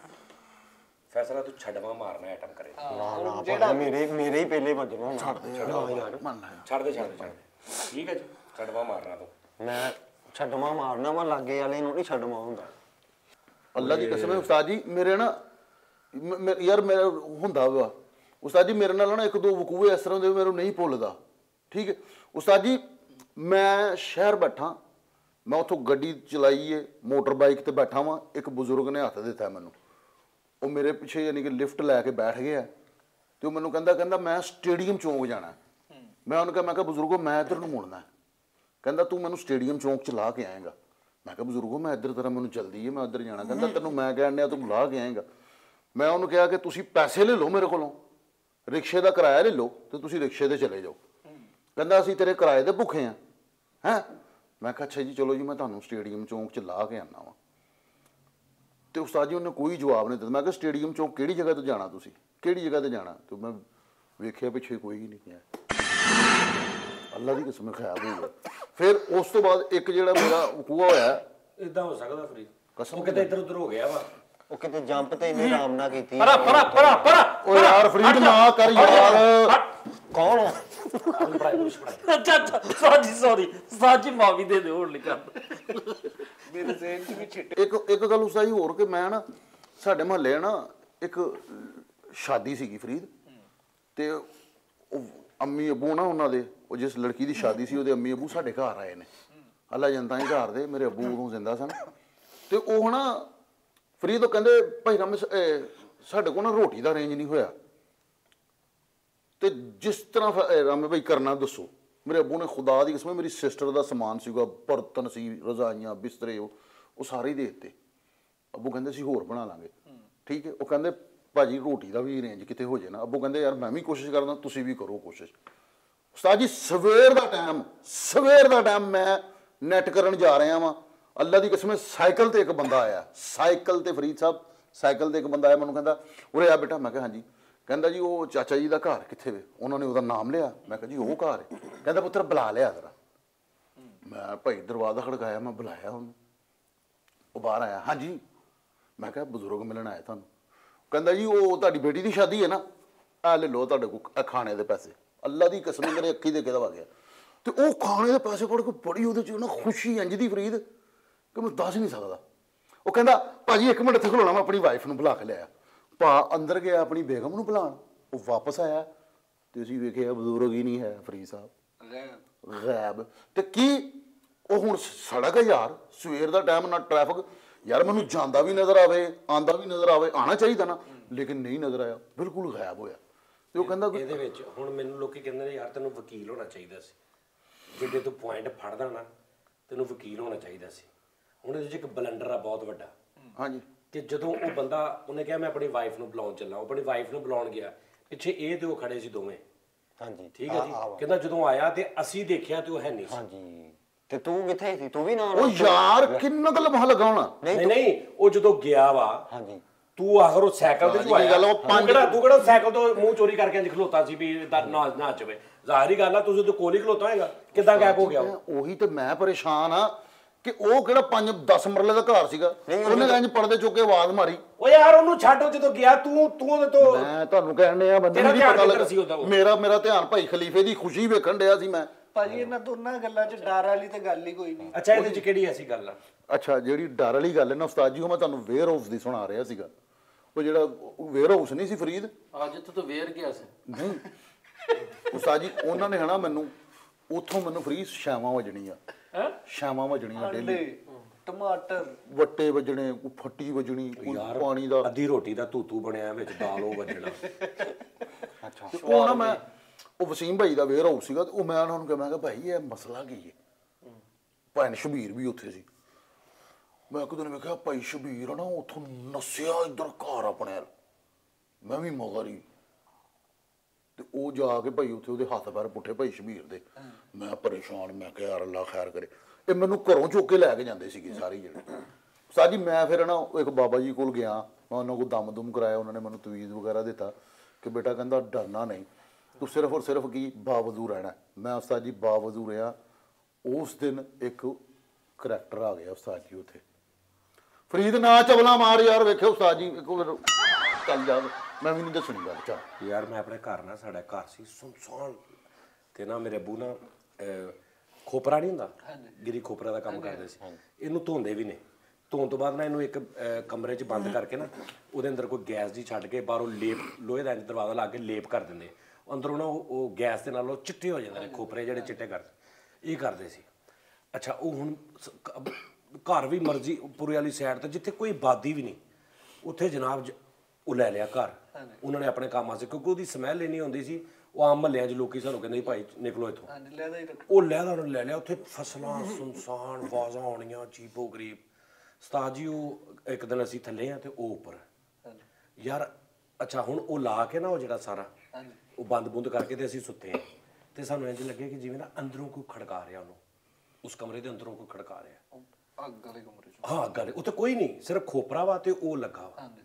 S1: ਫੈਸਲਾ ਤੂੰ ਛੱਡਵਾ ਮਾਰਨਾ ਆਈਟਮ ਕਰੇ,
S3: ਨਾ ਨਾ ਜਿਹੜਾ ਮੇਰੇ ਮੇਰੇ ਹੀ ਪਹਿਲੇ ਵੱਜਣਾ ਹੋਣਾ।
S1: ਛੱਡ ਦੇ ਛੱਡ ਦੇ ਛੱਡ ਦੇ। ਠੀਕ ਹੈ ਜੀ, ਛੱਡਵਾ ਮਾਰਨਾ ਤੂੰ।
S3: ਮੈਂ ਛੱਡਵਾ ਮਾਰਨਾ ਵਾ, ਲਾਗੇ ਵਾਲੇ ਨੂੰ ਨਹੀਂ ਛੱਡਵਾ ਹੁੰਦਾ।
S4: ਅੱਲਾ ਦੀ ਕਸਮ ਹੈ ਉਸਤਾਦ ਜੀ, ਮੇਰੇ ਨਾ ਮ- ਮ- ਯਾਰ ਮੇਰਾ ਹੁੰਦਾ ਵਾ ਉਸਤਾਦ ਜੀ, ਮੇਰੇ ਨਾਲ ਨਾ ਇੱਕ ਦੋ ਵਕੂਏ ਇਸ ਤਰ੍ਹਾਂ ਦੇ ਮੈਨੂੰ ਨਹੀਂ ਭੁੱਲਦਾ। ਠੀਕ ਹੈ ਉਸਤਾਦ ਜੀ, ਮੈਂ ਸ਼ਹਿਰ ਬੈਠਾ, ਮੈਂ ਉੱਥੋਂ ਗੱਡੀ ਚਲਾਈ ਏ, ਮੋਟਰ ਬਾਈਕ ਤੇ ਬੈਠਾ ਵਾਂ, ਇੱਕ ਬਜ਼ੁਰਗ ਨੇ ਹੱਥ ਦਿੱਤਾ ਮੈਨੂੰ। ਉਹ ਮੇਰੇ ਪਿੱਛੇ ਯਾਨੀ ਕਿ ਲਿਫਟ ਲੈ ਕੇ ਬੈਠ ਗਿਆ ਤੇ ਉਹ ਮੈਨੂੰ ਕਹਿੰਦਾ ਕਹਿੰਦਾ ਮੈਂ ਸਟੇਡੀਅਮ ਚੌਂਕ ਜਾਣਾ। ਮੈਂ ਉਹਨੂੰ ਕਿਹਾ ਮੈਂ ਕਿਹਾ ਬਜ਼ੁਰਗੋ ਮੈਂ ਇੱਧਰ ਨੂੰ ਮੁੜਨਾ। ਕਹਿੰਦਾ ਤੂੰ ਮੈਨੂੰ ਸਟੇਡੀਅਮ ਚੌਂਕ ਚ ਲਾ ਕੇ ਆਏਗਾ। ਮੈਂ ਕਿਹਾ ਬਜ਼ੁਰਗੋ ਮੈਂ ਇੱਧਰ ਤਰ੍ਹਾਂ ਮੈਨੂੰ ਜਲਦੀ ਹੈ, ਮੈਂ ਉੱਧਰ ਜਾਣਾ। ਕਹਿੰਦਾ ਤੈਨੂੰ ਮੈਂ ਕਹਿਣ ਡਿਆ ਤੂੰ ਲਾ ਕੇ ਆਏਗਾ। ਮੈਂ ਉਹਨੂੰ ਕਿਹਾ ਕਿ ਤੁਸੀਂ ਪੈਸੇ ਲੈ ਲਓ ਮੇਰੇ ਕੋਲੋਂ, ਰਿਕਸ਼ੇ ਦਾ ਕਿਰਾਇਆ ਲੈ ਲਓ ਤੇ ਤੁਸੀਂ ਰਿਕਸ਼ੇ ਤੇ ਚਲੇ ਜਾਓ। ਕਹਿੰਦਾ ਅਸੀਂ ਤੇਰੇ ਕਿਰਾਏ ਦੇ ਭੁੱਖੇ ਆ ਹੈਂ। ਮੈਂ ਕਿਹਾ ਅੱਛਾ ਜੀ ਚਲੋ ਜੀ, ਮੈਂ ਤੁਹਾਨੂੰ ਸਟੇਡੀਅਮ ਚੌਂਕ 'ਚ ਲਾ ਕੇ ਆਉਣਾ ਵਾ। ਤੇ ਉਸਤਾਦ ਜੀ ਉਹਨੇ ਕੋਈ ਜਵਾਬ ਨਹੀਂ ਦਿੱਤਾ। ਮੈਂ ਕਿਹਾ ਸਟੇਡੀਅਮ ਚੌਂਕ ਕਿਹੜੀ ਜਗ੍ਹਾ ਤੋਂ ਜਾਣਾ, ਤੁਸੀਂ ਕਿਹੜੀ ਜਗ੍ਹਾ ਤੇ ਜਾਣਾ? ਤੇ ਮੈਂ ਵੇਖਿਆ ਪਿੱਛੇ ਕੋਈ ਨਹੀਂ ਗਿਆ। ਅੱਲਾ ਦੀ ਕਸਮ ਖਿਆਲ ਹੋ ਗਿਆ। ਫਿਰ ਉਸ ਤੋਂ ਬਾਅਦ ਇੱਕ ਜਿਹੜਾ ਮੇਰਾ ਵਕੂਆ ਹੋਇਆ,
S1: ਇਦਾਂ ਹੋ ਸਕਦਾ ਫਰੀਦ,
S4: ਕਸਮ
S1: ਉਹ ਕਿਤੇ ਇੱਧਰ ਉੱਧਰ ਹੋ ਗਿਆ ਵਾ।
S3: ਉਹ ਕਿਤੇ ਜੰਪ ਤੇ ਇਹਨੇ ਆਰਾਮ ਨਾਲ ਕੀਤੀ।
S2: ਪਰਾ ਪਰਾ ਪਰਾ ਪਰਾ
S4: ਓ ਯਾਰ ਫਰੀਦ ਨਾ ਕਰ ਯਾਰ।
S3: ਕੌਣ ਆ?
S2: ਅੱਛਾ ਅੱਛਾ ਸੌਰੀ ਸੌਰੀ ਉਸਤਾਦ ਜੀ ਮਾਫੀ ਦੇ ਦਿਓ, ਹੁਣ ਨਹੀਂ ਕਰਦਾ।
S5: ਮੇਰੇ ਜ਼ੇਨ ਚ ਵੀ ਛਿੱਟੇ।
S4: ਇੱਕ ਇੱਕ ਗੱਲ ਉਸਤਾਦ ਜੀ ਹੋਰ ਕਿ ਮੈਂ ਨਾ ਸਾਡੇ ਮੁਹੱਲੇ ਨਾ ਇੱਕ ਸ਼ਾਦੀ ਸੀਗੀ ਫਰੀਦ, ਤੇ ਉਹ ਅੰਮੀ ਅੱਬੂ ਨਾ ਉਹਨਾਂ ਦੇ, ਉਹ ਜਿਸ ਲੜਕੀ ਦੀ ਸ਼ਾਦੀ ਸੀ ਉਹਦੇ ਅੰਮੀ ਅੱਬੂ ਸਾਡੇ ਘਰ ਆਏ ਨੇ। ਅੱਲਾ ਜਨਤਾ ਹੀ ਘਰ ਦੇ, ਮੇਰੇ ਅੱਬੂ ਉਦੋਂ ਜ਼ਿੰਦਾ ਸਨ। ਤੇ ਉਹ ਨਾ ਫਰੀਦ ਉਹ ਕਹਿੰਦੇ ਭਾਈ ਰਾਮੇ ਸਾਡੇ ਕੋਲ ਨਾ ਰੋਟੀ ਦਾ ਅਰੇਂਜ ਨਹੀਂ ਹੋਇਆ, ਤੇ ਜਿਸ ਤਰ੍ਹਾਂ ਫਿਰ ਰਾਮੇ ਭਾਈ ਕਰਨਾ ਦੱਸੋ। ਮੇਰੇ ਅੱਬੂ ਨੇ ਖੁਦਾ ਦੀ ਕਸਮ, ਮੇਰੀ ਸਿਸਟਰ ਦਾ ਸਮਾਨ ਸੀਗਾ, ਬਰਤਨ ਸੀ, ਰਜ਼ਾਈਆਂ, ਬਿਸਤਰੇ, ਉਹ ਉਹ ਸਾਰੇ ਹੀ ਦੇ ਦਿੱਤੇ। ਅੱਬੂ ਕਹਿੰਦੇ ਸੀ ਹੋਰ ਬਣਾ ਲਾਂਗੇ। ਠੀਕ ਹੈ, ਉਹ ਕਹਿੰਦੇ ਭਾਜੀ ਰੋਟੀ ਦਾ ਵੀ ਅਰੇਂਜ ਕਿਤੇ ਹੋ ਜਾਏ ਨਾ। ਅੱਬੂ ਕਹਿੰਦੇ ਯਾਰ ਮੈਂ ਵੀ ਕੋਸ਼ਿਸ਼ ਕਰਦਾ, ਤੁਸੀਂ ਵੀ ਕਰੋ ਕੋਸ਼ਿਸ਼। ਉਸਤਾਦ ਜੀ ਸਵੇਰ ਦਾ ਟਾਈਮ ਸਵੇਰ ਦਾ ਟਾਈਮ ਮੈਂ ਨੈਟ ਕਰਨ ਜਾ ਰਿਹਾ ਵਾਂ। ਅੱਲਾ ਦੀ ਕਸਮ, ਸਾਈਕਲ ਤੇ ਇੱਕ ਬੰਦਾ ਆਇਆ, ਸਾਈਕਲ ਤੇ ਫਰੀਦ ਸਾਹਿਬ ਸਾਈਕਲ ਤੇ ਇੱਕ ਬੰਦਾ ਆਇਆ, ਮੈਨੂੰ ਕਹਿੰਦਾ ਉਰੇ ਆ ਬੇਟਾ। ਮੈਂ ਕਿਹਾ ਹਾਂਜੀ। ਕਹਿੰਦਾ ਜੀ ਉਹ ਚਾਚਾ ਜੀ ਦਾ ਘਰ ਕਿੱਥੇ ਵੇ? ਉਹਨਾਂ ਨੇ ਉਹਦਾ ਨਾਮ ਲਿਆ। ਮੈਂ ਕਿਹਾ ਜੀ ਉਹ ਘਰ ਹੈ। ਕਹਿੰਦਾ ਪੁੱਤਰ ਬੁਲਾ ਲਿਆ ਜ਼ਰਾ। ਮੈਂ ਭਾਈ ਦਰਵਾਜ਼ਾ ਖੜਕਾਇਆ, ਮੈਂ ਬੁਲਾਇਆ ਉਹਨੂੰ, ਉਹ ਬਾਹਰ ਆਇਆ। ਹਾਂਜੀ। ਮੈਂ ਕਿਹਾ ਬਜ਼ੁਰਗ ਮਿਲਣ ਆਇਆ ਤੁਹਾਨੂੰ। ਕਹਿੰਦਾ ਜੀ ਉਹ ਤੁਹਾਡੀ ਬੇਟੀ ਦੀ ਸ਼ਾਦੀ ਹੈ ਨਾ, ਆ ਲੈ ਲਓ ਤੁਹਾਡੇ ਕੋਲ ਖਾਣੇ ਦੇ ਪੈਸੇ। ਅੱਲਾ ਦੀ ਕਸਮ ਮੇਰੇ ਅੱਖੀ ਦੇ ਕੇ ਦਵਾ ਗਿਆ। ਤੇ ਉਹ ਖਾਣੇ ਦੇ ਪੈਸੇ ਕੋਲ ਕੇ ਬੜੀ ਉਹਦੇ 'ਚ ਨਾ ਖੁਸ਼ੀ ਇੰਝ ਦੀ ਫਰੀਦ ਕਿ ਮੈਂ ਦੱਸ ਨਹੀਂ ਸਕਦਾ। ਉਹ ਕਹਿੰਦਾ ਭਾਜੀ ਇੱਕ ਮਿੰਟ ਇੱਥੇ ਖਲੋਣਾ, ਮੈਂ ਆਪਣੀ ਵਾਈਫ ਨੂੰ ਬੁਲਾ ਕੇ ਲਿਆਇਆ। ਭਾ ਅੰਦਰ ਗਿਆ ਆਪਣੀ ਬੇਗਮ ਨੂੰ ਬੁਲਾਉਣ, ਉਹ ਵਾਪਸ ਆਇਆ ਤੇ ਅਸੀਂ ਵੇਖਿਆ ਬਜ਼ੁਰਗ ਹੀ ਨਹੀਂ ਹੈ ਫਰੀਦ ਸਾਹਿਬ, ਗਾਇਬ। ਤੇ ਕੀ ਉਹ ਹੁਣ ਸੜਕ ਹੈ ਯਾਰ, ਸਵੇਰ ਦਾ ਟਾਈਮ, ਨਾ ਟ੍ਰੈਫਿਕ ਯਾਰ, ਮੈਨੂੰ ਜਾਂਦਾ ਵੀ ਨਜ਼ਰ ਆਵੇ, ਆਂਦਾ ਵੀ ਨਜ਼ਰ ਆਵੇ, ਆਣਾ ਚਾਹੀਦਾ ਨਾ, ਲੇਕਿਨ ਨਹੀਂ ਨਜ਼ਰ ਆਇਆ, ਬਿਲਕੁਲ ਗਾਇਬ ਹੋਇਆ। ਤੇ ਉਹ ਕਹਿੰਦਾ
S1: ਇਹਦੇ ਵਿੱਚ ਹੁਣ ਮੈਨੂੰ ਲੋਕੀ ਕਹਿੰਦੇ ਨੇ ਯਾਰ ਤੈਨੂੰ ਵਕੀਲ ਹੋਣਾ ਚਾਹੀਦਾ ਸੀ, ਜਿੱਡੇ ਤੂੰ ਪੁਆਇੰਟ ਫੜਦਾ ਨਾ ਤੈਨੂੰ ਵਕੀਲ ਹੋਣਾ ਚਾਹੀਦਾ ਸੀ। ਹੁਣ ਇਹਦੇ 'ਚ ਇੱਕ ਬਲੰਡਰ ਆ ਬਹੁਤ ਵੱਡਾ
S4: ਹਾਂਜੀ
S1: ਕਿ ਜਦੋਂ ਉਹ ਬੰਦਾ ਉਹਨੇ ਕਿਹਾ ਮੈਂ ਆਪਣੀ ਵਾਈਫ ਨੂੰ ਬੁਲਾਉਣ ਚੱਲਾਂ ਉਹ ਆਪਣੀ ਵਾਈਫ ਨੂੰ ਬੁਲਾਉਣ ਗਿਆ ਪਿੱਛੇ ਇਹ ਤੇ ਉਹ ਖੜੇ ਸੀ ਦੋਵੇਂ
S3: ਹਾਂਜੀ
S1: ਠੀਕ ਹੈ ਜੀ ਕਹਿੰਦਾ ਜਦੋਂ ਆਇਆ ਤੇ ਅਸੀਂ ਦੇਖਿਆ ਤੇ ਉਹ ਹੈ ਨਹੀਂ ਸੀ
S3: ਹਾਂਜੀ ਤੇ ਤੂੰ ਕਿੱਥੇ ਸੀ ਤੂੰ ਵੀ ਨਾਲ
S4: ਉਹ ਯਾਰ ਕਿੰਨਾ ਕੁ ਲਮਹਾ ਲਗਾਉਣਾ
S1: ਨਹੀਂ ਨਹੀਂ ਉਹ ਜਦੋਂ ਗਿਆ ਵਾ
S3: ਹਾਂਜੀ
S1: ਤੂੰ ਆਖਰ ਉਹ ਸਾਈਕਲ ਤੇ
S4: ਹਾਂ,
S1: ਤੂੰ ਆਇਆ
S4: ਗੱਲ ਉਹ
S1: ਤੂੰ
S4: ਪੰਜ-
S1: ਕਿਹੜਾ ਤੂੰ ਕਿਹੜਾ ਸਾਈਕਲ ਤੋਂ ਮੂੰਹ ਚੋਰੀ ਕਰਕੇ ਇੰਜ ਖਲੋਤਾ ਸੀ ਵੀ ਦਾ ਨਾ ਨਾ ਚਵੇ ਜ਼ਾਹਰੀ ਗੱਲ ਆ ਤੁਸੀਂ ਤੇ ਕੋਲ ਹੀ ਖਲੋਤਾ ਹੋਏਗਾ ਕਿੱਦਾਂ ਗਾਇਬ ਹੋ ਗਿਆ ਉਹ?
S4: ਉਹੀ ਤੇ ਮੈਂ ਪਰੇਸ਼ਾਨ ਆ ਕਿ ਉਹ ਕਿਹੜਾ ਪੰਜ ਦਸ ਮਰਲੇ ਦਾ ਘਰ ਸੀਗਾ ਉਹਨੇ ਇੰਜ ਪਰਦੇ ਚੁੱਕ ਕੇ ਆਵਾਜ਼ ਮਾਰੀ
S1: ਓ ਯਾਰ ਉਹਨੂੰ ਛੱਡ ਉਹ ਜਦੋਂ ਗਿਆ ਤੂੰ ਤੂੰ ਉਹਦੇ ਤੋਂ
S4: ਮੈਂ ਤੁਹਾਨੂੰ ਕਹਿਣ ਡਿਆ ਬੰਦੇ
S1: ਤੇਰਾ
S4: ਨੂੰ ਨਹੀਂ
S1: ਧਿਆਨ
S4: ਪਤਾ
S1: ਕਿੱਧਰ ਸੀ ਉਹਦਾ
S4: ਲੱਗਾ
S1: ਉਹ?
S4: ਮੇਰਾ ਮੇਰਾ ਧਿਆਨ ਭਾਈ ਖਲੀਫੇ ਦੀ ਖੁਸ਼ੀ ਵੇਖਣ ਡਿਆ ਸੀ ਮੈਂ
S5: ਭਾਜੀ ਇਹਨਾਂ ਦੋਨਾਂ ਗੱਲਾਂ 'ਚ ਡਰ ਵਾਲੀ ਤੇ ਗੱਲ ਹੀ ਕੋਈ ਨਹੀਂ
S1: ਅੱਛਾ ਇਹਦੇ 'ਚ ਕਿਹੜੀ ਐਸੀ ਗੱਲ ਆ
S4: ਅੱਛਾ ਜਿਹੜੀ ਡਰ ਵਾਲੀ ਗੱਲ ਹੈ ਨਾ ਉਸਤਾਦ ਜੀ ਉਹ ਮੈਂ ਤੁਹਾਨੂੰ ਵੇਅਰ ਹਾਊਸ ਦੀ ਸੁਣਾ ਰਿਹਾ ਸੀਗਾ ਉਹ ਜਿਹੜਾ ਵੇਅਰ ਹਾਊਸ ਨਹੀਂ ਸੀ ਫਰੀਦ
S2: ਅੱਜ ਜਿੱਥੇ ਤੂੰ ਵੇਰ ਗਿਆ ਸੀ
S4: ਨਹੀਂ ਉਸਤਾਦ ਜੀ ਉਹਨਾਂ ਨੇ ਹਨਾ ਮੈਨੂੰ ਉੱਥੋਂ ਮੈਨੂੰ ਫਰੀ ਛਾਵਾਂ ਵਜਣੀਆਂ
S2: ਹੈ
S4: ਛਾਵਾਂ ਵਜਣੀਆਂ ਡੇਲੀ
S5: ਅੰਡੇ ਟਮਾਟਰ
S4: ਵੱਟੇ ਵੱਜਣੇ ਕੋਈ ਫੱਟੀ ਵੱਜਣੀ ਕੋਈ ਪਾਣੀ ਦਾ
S1: ਅੱਧੀ ਰੋਟੀ ਦਾ ਧੂਤੂ ਬਣਿਆ ਵਿੱਚ ਦਾਲ ਉਹ ਵੱਜਣਾ
S4: ਅੱਛਾ ਤੇ ਉਹ ਨਾ ਮੈਂ ਉਹ ਵਸੀਮ ਭਾਈ ਦਾ ਵੇਅਰ ਹਾਊਸ ਸੀਗਾ ਤੇ ਉਹ ਮੈਂ ਉਹਨਾਂ ਨੂੰ ਕਿਹਾ ਮੈਂ ਕਿਹਾ ਭਾਈ ਇਹ ਮਸਲਾ ਕੀ ਹੈ ਭੈਣ ਸ਼ਬੀਰ ਵੀ ਉੱਥੇ ਸੀ ਮੈਂ ਇੱਕ ਦਿਨ ਵੇਖਿਆ ਭਾਈ ਸ਼ਬੀਰ ਆ ਨਾ ਉੱਥੋਂ ਨਸਿਆ ਇੱਧਰ ਘਰ ਆਪਣੇ ਵੱਲ। ਮੈਂ ਵੀ ਮਗਰ ਹੀ ਤੇ ਉਹ ਜਾ ਕੇ ਭਾਈ ਉੱਥੇ ਉਹਦੇ ਹੱਥ ਪੈਰ ਪੁੱਠੇ ਭਾਈ ਸ਼ਬੀਰ ਦੇ ਮੈਂ ਪਰੇਸ਼ਾਨ ਮੈਂ ਕਿਹਾ ਯਾਰ ਅੱਲਾ ਖੈਰ ਕਰੇ ਇਹ ਮੈਨੂੰ ਘਰੋਂ ਚੁੱਕ ਕੇ ਲੈ ਕੇ ਜਾਂਦੇ ਸੀਗੇ ਸਾਰੇ ਜਿਹੜੇ ਸਾਜੀ ਮੈਂ ਫਿਰ ਨਾ ਇੱਕ ਬਾਬਾ ਜੀ ਕੋਲ ਗਿਆ ਮੈਂ ਉਹਨਾਂ ਕੋਲ ਦਮ ਦੁਮ ਕਰਾਇਆ ਉਹਨਾਂ ਨੇ ਮੈਨੂੰ ਤਵੀਜ਼ ਵਗੈਰਾ ਦਿੱਤਾ ਕਿ ਬੇਟਾ ਕਹਿੰਦਾ ਡਰਨਾ ਨਹੀਂ ਤੂੰ ਸਿਰਫ ਔਰ ਸਿਰਫ ਕੀ ਬਾਵਜੂ ਰਹਿਣਾ ਮੈਂ ਉਸਤਾਦ ਜੀ ਬਾਵਜੂ ਰਿਹਾ ਉਸ ਦਿਨ ਇੱਕ ਕਰੈਕਟਰ ਆ ਗਿਆ ਉਸਤਾਦ ਜੀ ਉੱਥੇ ਫਰੀਦ ਨਾ ਚਵਲਾ ਮਾਰ ਯਾਰ ਵੇਖਿਓ ਉਸਤਾਦ ਜੀ ਇੱਕ ਵਾਰ ਚੱਲ ਜਾ ਮੈਂ ਵੀ ਨਹੀਂ ਦੱਸਣੀ ਗੱਲ ਚੱਲ
S1: ਯਾਰ ਮੈਂ ਆਪਣੇ ਘਰ ਨਾ ਸਾਡਾ ਘਰ ਸੀ ਸੁਨਸਾਨ ਤੇ ਨਾ ਮੇਰੇ ਅੱਬੂ ਨਾ ਅਹ, ਖੋਪਰਾ ਨਹੀਂ ਹੁੰਦਾ ਗਿਰੀ ਖੋਪਰਾ ਦਾ ਕੰਮ ਕਰਦੇ ਸੀ ਇਹਨੂੰ ਧੋਂਦੇ ਵੀ ਨੇ ਧੋਣ ਤੋਂ ਬਾਅਦ ਨਾ ਇਹਨੂੰ ਇੱਕ ਅਹ, ਕਮਰੇ 'ਚ ਬੰਦ ਕਰਕੇ ਨਾ ਉਹਦੇ ਅੰਦਰ ਕੋਈ ਗੈਸ ਜੀ ਛੱਡ ਕੇ ਬਾਹਰੋਂ ਲੇਪ ਲੋਹੇ ਦਾ ਦਰਵਾਜ਼ਾ ਲਾ ਕੇ ਲੇਪ ਕਰ ਦਿੰਦੇ ਅੰਦਰੋਂ ਨਾ ਉਹ ਉਹ ਗੈਸ ਦੇ ਨਾਲ ਉਹ ਚਿੱਟੇ ਹੋ ਜਾਂਦੇ ਨੇ ਖੋਪਰੇ ਜਿਹੜੇ ਚਿੱਟੇ ਕਰਦੇ ਇਹ ਕਰਦੇ ਸੀ ਅੱਛਾ ਉਹ ਹੁਣ ਸ- ਕ- ਘਰ ਵੀ ਮਰਜ਼ੀ ਪੁਰੇ ਵਾਲੀ ਸਾਈਡ ਤੇ ਜਿੱਥੇ ਕੋਈ ਆਬਾਦੀ ਵੀ ਨਹੀਂ ਉੱਥੇ ਜਨਾਬ ਜ- ਉਹ ਲੈ ਲਿਆ ਘਰ ਉਹਨਾਂ ਨੇ ਆਪਣੇ ਕੰਮਾਂ 'ਚ ਕਿਉਂਕਿ ਉਹਦੀ ਸਮੈਲ ਇੰਨੀ ਹੁੰਦੀ ਸੀ ਉਹ ਆਮ ਮਹੱਲਿਆਂ 'ਚ ਲੋਕੀ ਸਾਨੂੰ ਕਹਿੰਦੇ ਸੀ ਭਾਈ ਨਿਕਲੋ ਇੱਥੋਂ
S5: ਹਾਂਜੀ ਲੈਦਾ ਹੀ ਰੱਖ
S1: ਉਹ ਲਹਿਦਾ ਉਹਨੇ ਲੈ ਲਿਆ ਉੱਥੇ ਫਸਲਾਂ ਸੁਨਸਾਨ ਆਵਾਜ਼ਾਂ ਆਉਣੀਆਂ ਅਜੀਬੋ ਗਰੀਬ ਉਸਤਾਦ ਜੀ ਉਹ ਇੱਕ ਦਿਨ ਅਸੀਂ ਥੱਲੇ ਆ ਤੇ ਉਹ ਉੱਪਰ ਯਾਰ ਅੱਛਾ ਹੁਣ ਉਹ ਲਾ ਕੇ ਨਾ ਉਹ ਜਿਹੜਾ ਸਾਰਾ ਉਹ ਬੰਦ ਬੁੰਦ ਕਰਕੇ ਤੇ ਅਸੀਂ ਸੁੱਤੇ ਆ ਤੇ ਸਾਨੂੰ ਇੰਜ ਲੱਗੇ ਕਿ ਜਿਵੇਂ ਨਾ ਅੰਦਰੋਂ ਕੋਈ ਖੜਕਾ ਰਿਹਾ ਉਹਨੂੰ ਉਸ ਕਮਰੇ ਦੇ ਅੰਦਰੋਂ ਕੋਈ ਖੜਕਾ ਰਿਹਾ
S5: ਅੱਗ ਵਾਲੇ ਕਮਰੇ 'ਚ
S1: ਹਾਂ ਗੱਲ ਉੱਥੇ ਕੋਈ ਨਹੀਂ ਸਿਰਫ ਖੋਪਰਾ ਵਾ ਤੇ ਉਹ ਲੱਗਾ ਵਾ
S5: ਹਾਂਜੀ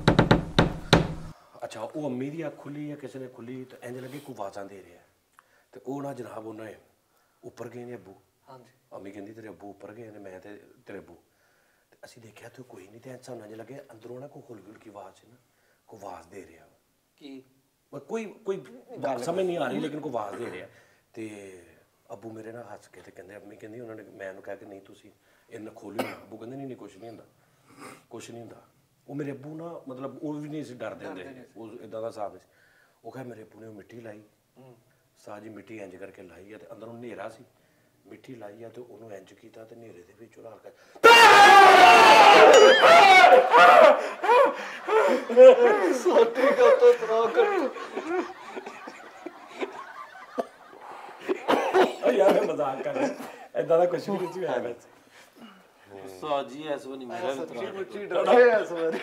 S1: ਅੱਛਾ ਉਹ ਅੰਮੀ ਦੀ ਅੱਖ ਖੁੱਲੀ ਜਾਂ ਕਿਸੇ ਨੇ ਖੁੱਲੀ ਤੇ ਇੰਜ ਲੱਗੇ ਕੋਈ ਆਵਾਜ਼ਾਂ ਦੇ ਰਿਹਾ ਤੇ ਉਹ ਨਾ ਜਨਾਬ ਉਹਨੇ ਉੱਪਰ ਗਏ ਨੇ ਅੱਬੂ
S5: ਹਾਂਜੀ
S1: ਅੰਮੀ ਕਹਿੰਦੀ ਤੇਰੇ ਅੱਬੂ ਉੱਪਰ ਗਏ ਨੇ ਮੈਂ ਤੇ ਤੇਰੇ ਅੱਬੂ ਤੇ ਅਸੀਂ ਦੇਖਿਆ ਤੇ ਕੋਈ ਨਹੀਂ ਤੇ ਸਾਨੂੰ ਇੰਜ ਲੱਗੇ ਅੰਦਰੋਂ ਨਾ ਕੋਈ ਹੌਲੀ ਹੌਲੀ ਕੀ ਆਵਾਜ਼ ਹੈ ਨਾ ਕੋਈ ਆਵਾਜ਼ ਦੇ ਰਿਹਾ
S5: ਕੀ
S1: ਵਾ ਕੋਈ ਕੋਈ ਸਮਝ ਨਹੀਂ ਆ ਰਹੀ ਲੇਕਿਨ ਕੋਈ ਆਵਾਜ਼ ਦੇ ਰਿਹਾ ਤੇ ਅੱਬੂ ਮੇਰੇ ਨਾਲ ਹੱਸ ਕੇ ਤੇ ਕਹਿੰਦੇ ਅੰਮੀ ਕਹਿੰਦੀ ਉਹਨਾਂ ਨੇ ਮੈਂ ਉਹਨੂੰ ਕਿਹਾ ਕਿ ਨਹੀਂ ਤੁਸੀਂ ਇਹਨਾਂ ਖੋਲਿਓ ਨਾ ਅੱਬੂ ਕਹਿੰਦੇ ਨਹੀਂ ਨਹੀਂ ਕੁਛ ਨਹੀਂ ਹੁੰਦਾ ਕੁਛ ਨਹੀਂ ਹੁੰਦਾ ਉਹ ਮੇਰੇ ਅੱਬੂ ਨਾ ਮਤਲਬ ਉਹ ਵੀ ਨਹੀਂ ਸੀ ਡਰਦੇ ਹੁੰਦੇ ਉਹ ਇਦਾਂ ਦਾ ਹਿਸਾਬ ਸੀ ਉਹ ਕਹੇ ਮੇਰੇ ਅੱਬੂ ਨੇ ਉਹ ਮਿੱਟੀ ਲਾਈ ਸਾਜੀ ਮਿੱਟੀ ਇੰਜ ਕਰਕੇ ਲਾਈ ਆ ਤੇ ਅੰਦਰੋਂ ਹਨੇਰਾ ਸੀ ਮਿੱਟੀ ਲਾਈ ਆ ਤੇ ਉਹਨੂੰ ਇੰਜ ਕੀਤਾ ਤੇ ਹਨੇਰੇ ਦੇ ਵਿੱਚ ਉਹ ਹਲਕਾ
S5: ਸੋਟੀ ਕਾ ਤੋਂ ਤਰਾ ਕਰ
S1: ਯਾਰ ਮੈਂ ਮਜ਼ਾਕ ਕਰ ਰਿਹਾ ਇਦਾਂ ਦਾ ਕੁਝ ਵੀ ਨਹੀਂ ਸੀ ਹੋਇਆ ਵੈਸੇ
S2: ਸਾਜੀ ਐਸ ਵਨੀ ਮੇਰਾ ਵੀ
S5: ਸੱਚੀ ਮੁੱਚੀ ਡਰੇ ਇਸ ਵਾਰੀ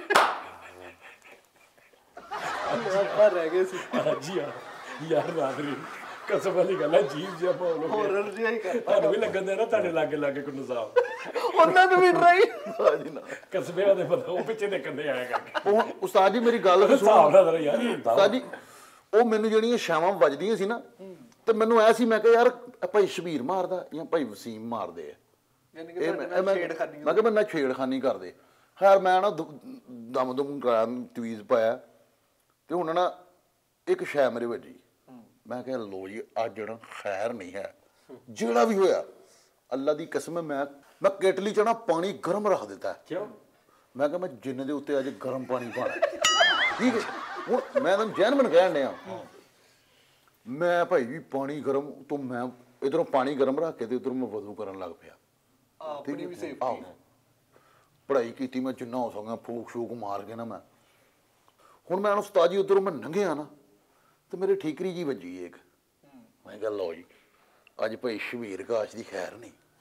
S5: ਆਪਾਂ ਰਹਿ ਗਏ ਸੀ
S1: ਜੀ ਯਾਰ ਯਾਰ ਰਾਦਰੀ ਕਸਮ ਵਾਲੀ ਗੱਲ ਹੈ ਜੀਵ ਜਿਹਾ ਮਾਹੌਲ ਹੋ ਗਿਆ
S5: ਹੋਰਰ ਜਿਹਾ ਹੀ ਕਰਦਾ
S1: ਤੁਹਾਨੂੰ ਵੀ ਲੱਗਣ ਦੇ ਨਾ ਤੁਹਾਡੇ ਲਾਗੇ ਲਾਗੇ ਕੋਈ ਨਜ਼ਾਬ
S5: ਉਹਨਾਂ ਨੂੰ ਵੀ ਡਰਾਈ
S4: ਹਾਂਜੀ ਨਾ
S1: ਕਸਬੇ ਵਾਲੇ ਪਤਾ ਉਹ ਪਿੱਛੇ ਦੇਖਣ ਦੇ ਆਇਆ ਕਰਕੇ
S4: ਉਹ ਉਸਤਾਦ ਜੀ ਮੇਰੀ ਗੱਲ ਤਾਂ ਸੁਣੋ
S1: ਹਿਸਾਬ ਨਾਲ ਜ਼ਰਾ ਯਾਰ
S4: ਉਸਤਾਦ ਜੀ ਉਹ ਮੈਨੂੰ ਜਿਹੜੀਆਂ ਛਾਵਾਂ ਵੱਜਦੀਆਂ ਸੀ ਨਾ ਤੇ ਮੈਨੂੰ ਐ ਸੀ ਮੈਂ ਕਿਹਾ ਯਾਰ ਇਹ ਭਾਈ ਸ਼ਬੀਰ ਮਾਰਦਾ ਜਾਂ ਭਾਈ ਵਸੀਮ ਮਾਰਦੇ ਆ
S5: ਯਾਨੀ ਕਿ
S4: ਇਹ
S5: ਤੁਹਾਡੇ
S4: ਮੈਂ
S5: ਨਾਲ
S4: ਮੈਂ
S5: ਛੇੜਖਾਨੀ
S4: ਮੈਂ ਕਿਹਾ ਮੈਂ ਨਾ ਛੇੜਖਾਨੀ ਕਰਦੇ ਖੈਰ ਮੈਂ ਨਾ ਦੁ- ਦਮ ਦੁਮ ਕਰਾਇਆ ਤਵੀਜ਼ ਪਾਇਆ ਤੇ ਹੁਣ ਨਾ ਇੱਕ ਸ਼ੈ ਮੇਰੇ ਵੱਜੀ ਮੈਂ ਕਿਹਾ ਲੋ ਜੀ ਅੱਜ ਜਿਹੜਾ ਖੈਰ ਨਹੀਂ ਹੈ ਜਿਹੜਾ ਵੀ ਹੋਇਆ ਅੱਲਾ ਦੀ ਕਸਮ ਹੈ ਮੈਂ ਮੈਂ ਕੇਟਲੀ ਚ ਨਾ ਪਾਣੀ ਗਰਮ ਰੱਖ ਦਿੱਤਾ
S1: ਕਿਉਂ
S4: ਮੈਂ ਕਿਹਾ ਮੈਂ ਜਿੰਨੇ ਦੇ ਉੱਤੇ ਅੱਜ ਗਰਮ ਪਾਣੀ ਪਾਣਾ ਠੀਕ ਹੈ ਹੁਣ ਮੈਂ ਤੁਹਾਨੂੰ ਜੈਨਮਨ ਕਹਿਣ ਡਿਆ ਮੈਂ ਭਾਈ ਵੀ ਪਾਣੀ ਗਰਮ ਤੋਂ ਮੈਂ ਇਧਰੋਂ ਪਾਣੀ ਗਰਮ ਰੱਖ ਕੇ ਤੇ ਉਧਰੋਂ ਮੈਂ ਵਜ਼ੂ ਕਰਨ ਲੱਗ ਪਿਆ
S5: ਆਪਣੀ ਵੀ
S4: ਆਹੋ।
S5: ਸੇਫਟੀ
S4: ਪੜ੍ਹਾਈ ਕੀਤੀ ਮੈਂ ਜਿੰਨਾ ਹੋ ਸਕਾਂ ਫੂਕ ਸ਼ੂਕ ਮਾਰ ਕੇ ਨਾ ਮੈਂ ਹੁਣ ਮੈਂ ਉਸਤਾਦ ਜੀ ਉਧਰੋਂ ਮੈਂ ਲੰਘਿਆ ਨਾ ਤੇ ਮੇਰੇ ਠੀਕਰੀ ਜੀ ਵੱਜੀ ਇੱਕ ਮੈਂ ਕਿਹਾ ਲਓ ਜੀ ਅੱਜ ਭਾਈ ਸ਼ਬੀਰ ਕਾਸ਼ ਦੀ ਖੈਰ ਨਹੀਂ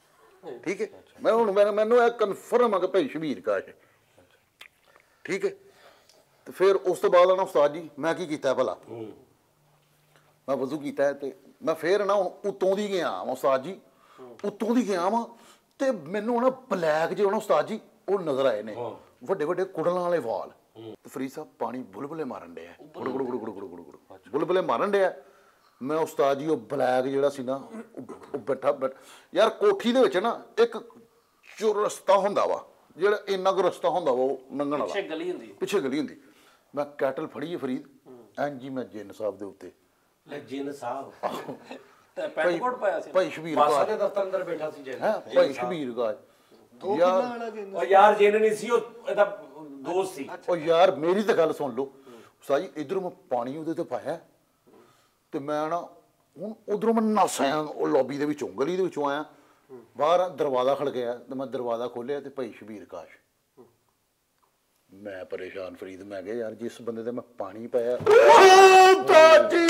S4: ਠੀਕ ਹੈ ਮੈਂ ਹੁਣ ਮੈਂ ਮੈਨੂੰ ਇਹ ਕਨਫਰਮ ਆ ਕਿ ਭਾਈ ਸ਼ਬੀਰ ਕਾਸ਼ ਠੀਕ ਹੈ ਤੇ ਫਿਰ ਉਸ ਤੋਂ ਬਾਅਦ ਨਾ ਉਸਤਾਦ ਜੀ ਮੈਂ ਕੀ ਕੀਤਾ ਭਲਾ ਮੈਂ ਵਜ਼ੂ ਕੀਤਾ ਤੇ ਮੈਂ ਫੇਰ ਨਾ ਉਤੋਂ ਦੀ ਗਿਆ ਵਾਂ ਉਸਤਾਦ ਜੀ ਉਤੋਂ ਦੀ ਗਿਆ ਵਾਂ ਤੇ ਮੈਨੂੰ ਨਾ ਬਲੈਕ ਜਿਹੇ ਨਾ ਉਸਤਾਦ ਜੀ ਉਹ ਨਜ਼ਰ ਆਏ ਨੇ ਵੱਡੇ ਵੱਡੇ ਕੁੜਲਾਂ ਵਾਲੇ ਵਾਲ ਤੇ ਫਰੀਦ ਸਾਹਿਬ ਪਾਣੀ ਬੁਲਬੁਲੇ ਮਾਰਨ ਡਿਆ ਗੁੜ ਗੁੜ ਗੁੜ ਗੁੜ ਗੁੜ ਗੁੜ ਗੁੜ ਬੁਲਬੁਲੇ ਮਾਰਨ ਡਿਆ ਮੈਂ ਉਸਤਾਦ ਜੀ ਉਹ ਬਲੈਕ ਜਿਹੜਾ ਸੀ ਨਾ ਉਹ ਬੈਠਾ ਬੈਠ ਯਾਰ ਕੋਠੀ ਦੇ ਵਿੱਚ ਨਾ ਇੱਕ ਚੁਰਸਤਾ ਹੁੰਦਾ ਵਾ ਜਿਹੜਾ ਇੰਨਾ ਕੁ ਰਸਤਾ ਹੁੰਦਾ ਵਾ ਉਹ ਲੰਘਣ ਵਾਲਾ
S2: ਪਿੱਛੇ ਗਲੀ ਹੁੰਦੀ
S4: ਪਿੱਛੇ ਗਲੀ ਹੁੰਦੀ ਮੈਂ ਕੈਟਲ ਫੜੀ ਹੈ ਫਰੀਦ ਐਨ ਜੀ ਮੈਂ ਜਿੰਨ ਸਾਹਿਬ ਦੇ ਉੱਤੇ
S1: ਲੈ ਜਿੰਨ ਸਾਹਿਬ
S2: ਤੇ ਪੈਂਟ ਕੋਟ ਪਾਇਆ ਸੀ
S4: ਭਾਈ ਸ਼ਬੀਰ
S1: ਬਾਸਾ
S4: ਗਾਜ
S1: ਦੇ ਦਫ਼ਤਰ ਅੰਦਰ ਬੈਠਾ ਸੀ ਜਿੰਨ
S4: ਹੈ ਭਾਈ ਸ਼ਬੀਰ ਗਾਜ ਯਾਰ
S1: ਉਹ ਯਾਰ ਜਿੰਨ ਨਹੀਂ ਸੀ ਉਹ ਇਹਦਾ ਦੋਸਤ ਸੀ
S4: ਉਹ ਯਾਰ ਮੇਰੀ ਤਾਂ ਗੱਲ ਸੁਣ ਲਓ ਸਾਜੀ ਇਧਰੋਂ ਮੈਂ ਪਾਣੀ ਉਹਦੇ ਤੇ ਪਾਇਆ ਤੇ ਮੈਂ ਨਾ ਹੁਣ ਉਧਰੋਂ ਮੈਂ ਨੱਸ ਆਇਆ ਉਹ ਲੌਬੀ ਦੇ ਵਿੱਚੋਂ ਗਲੀ ਦੇ ਵਿੱਚੋਂ ਆਇਆ ਬਾਹਰ ਦਰਵਾਜ਼ਾ ਖੜਕਿਆ ਤੇ ਮੈਂ ਦਰਵਾਜ਼ਾ ਖੋਲਿਆ ਤੇ ਭਾਈ ਸ਼ਬੀਰ ਕਾਸ਼ ਮੈਂ ਪਰੇਸ਼ਾਨ ਫਰੀਦ ਮੈਂ ਕਿਹਾ ਯਾਰ ਜਿਸ ਬੰਦੇ ਤੇ ਮੈਂ ਪਾਣੀ ਪਾਇਆ ਦਾਦੀ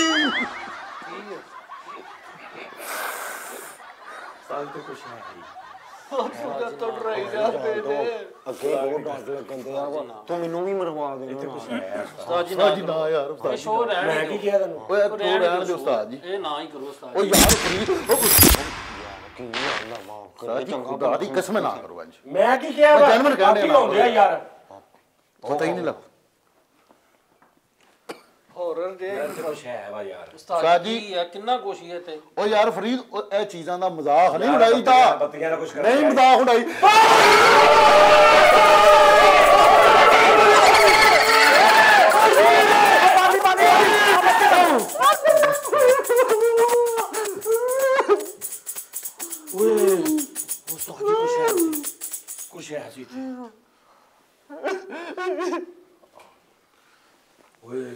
S1: ਸਾਲ ਤੋਂ ਕੁਛ ਹੈ
S5: ਤੋਂ ਡਰਾਈ ਜਾਂਦੇ ਨੇ
S3: ਅੱਗੇ ਬਹੁਤ ਡਰ ਲੱਗਦੇ ਆ ਤੂੰ ਮੈਨੂੰ ਵੀ ਮਰਵਾ ਦੇਣਾ
S2: ਉਸਤਾਦ ਜੀ
S4: ਉਸਤਾਦ ਜੀ ਨਾ ਯਾਰ ਉਸਤਾਦ ਜੀ
S2: ਸ਼ੋਰ ਰਹਿਣ
S1: ਮੈਂ ਕੀ ਕਿਹਾ ਤੈਨੂੰ
S4: ਓਏ ਤੂੰ ਰਹਿਣ ਦੇ ਉਸਤਾਦ ਜੀ
S2: ਇਹ ਨਾ ਹੀ ਕਰੋ ਉਸਤਾਦ
S4: ਓ ਯਾਰ ਫਰੀਦ
S3: ਕੀ ਅੱਲਾ ਮਾਫ ਕਰ
S4: ਉਸਤਾਦ ਜੀ ਖੁਦਾ ਦੀ ਕਸਮ ਨਾ ਕਰੋ ਅੱਜ
S1: ਮੈਂ ਕੀ ਕਿਹਾ
S4: ਮੈਂ ਜਨਮਨ ਕਹਿਣ
S1: ਕੀ
S4: ਡਿਆ
S1: ਹੁੰਦੇ ਆ ਯਾਰ
S4: ਪਤਾ ਹੀ ਨਹੀਂ ਲੱਗ
S5: ਹੌਰਰ ਜੇ
S1: ਤੇ ਕੁਛ ਹੈ ਵਾ ਯਾਰ
S2: ਉਸਤਾਦ ਜੀ ਕੀ ਆ ਕਿੰਨਾ ਕੁਛ ਹੀ ਹੈ ਤੇ
S4: ਓ ਯਾਰ ਫਰੀਦ ਉਹ ਇਹ ਚੀਜ਼ਾਂ ਦਾ ਮਜ਼ਾਕ ਨਹੀਂ ਉਡਾਈਦਾ
S1: ਬੱਤੀਆਂ ਦਾ ਕੁਛ ਕਰ
S4: ਨਹੀਂ ਮਜ਼ਾਕ ਉਡਾਈ
S1: ਕੁਛ ਹੈ ਸੀ ਓਏ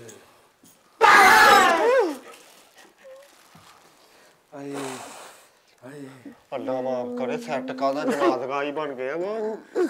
S1: ਆਏ ਆਏ
S3: ਅੱਲਾ ਮਾਫ ਕਰੇ ਸੈੱਟ ਕਾਦਾ ਜਨਾਜ਼ਗਾ ਹੀ ਬਣ ਗਿਆ ਵਾ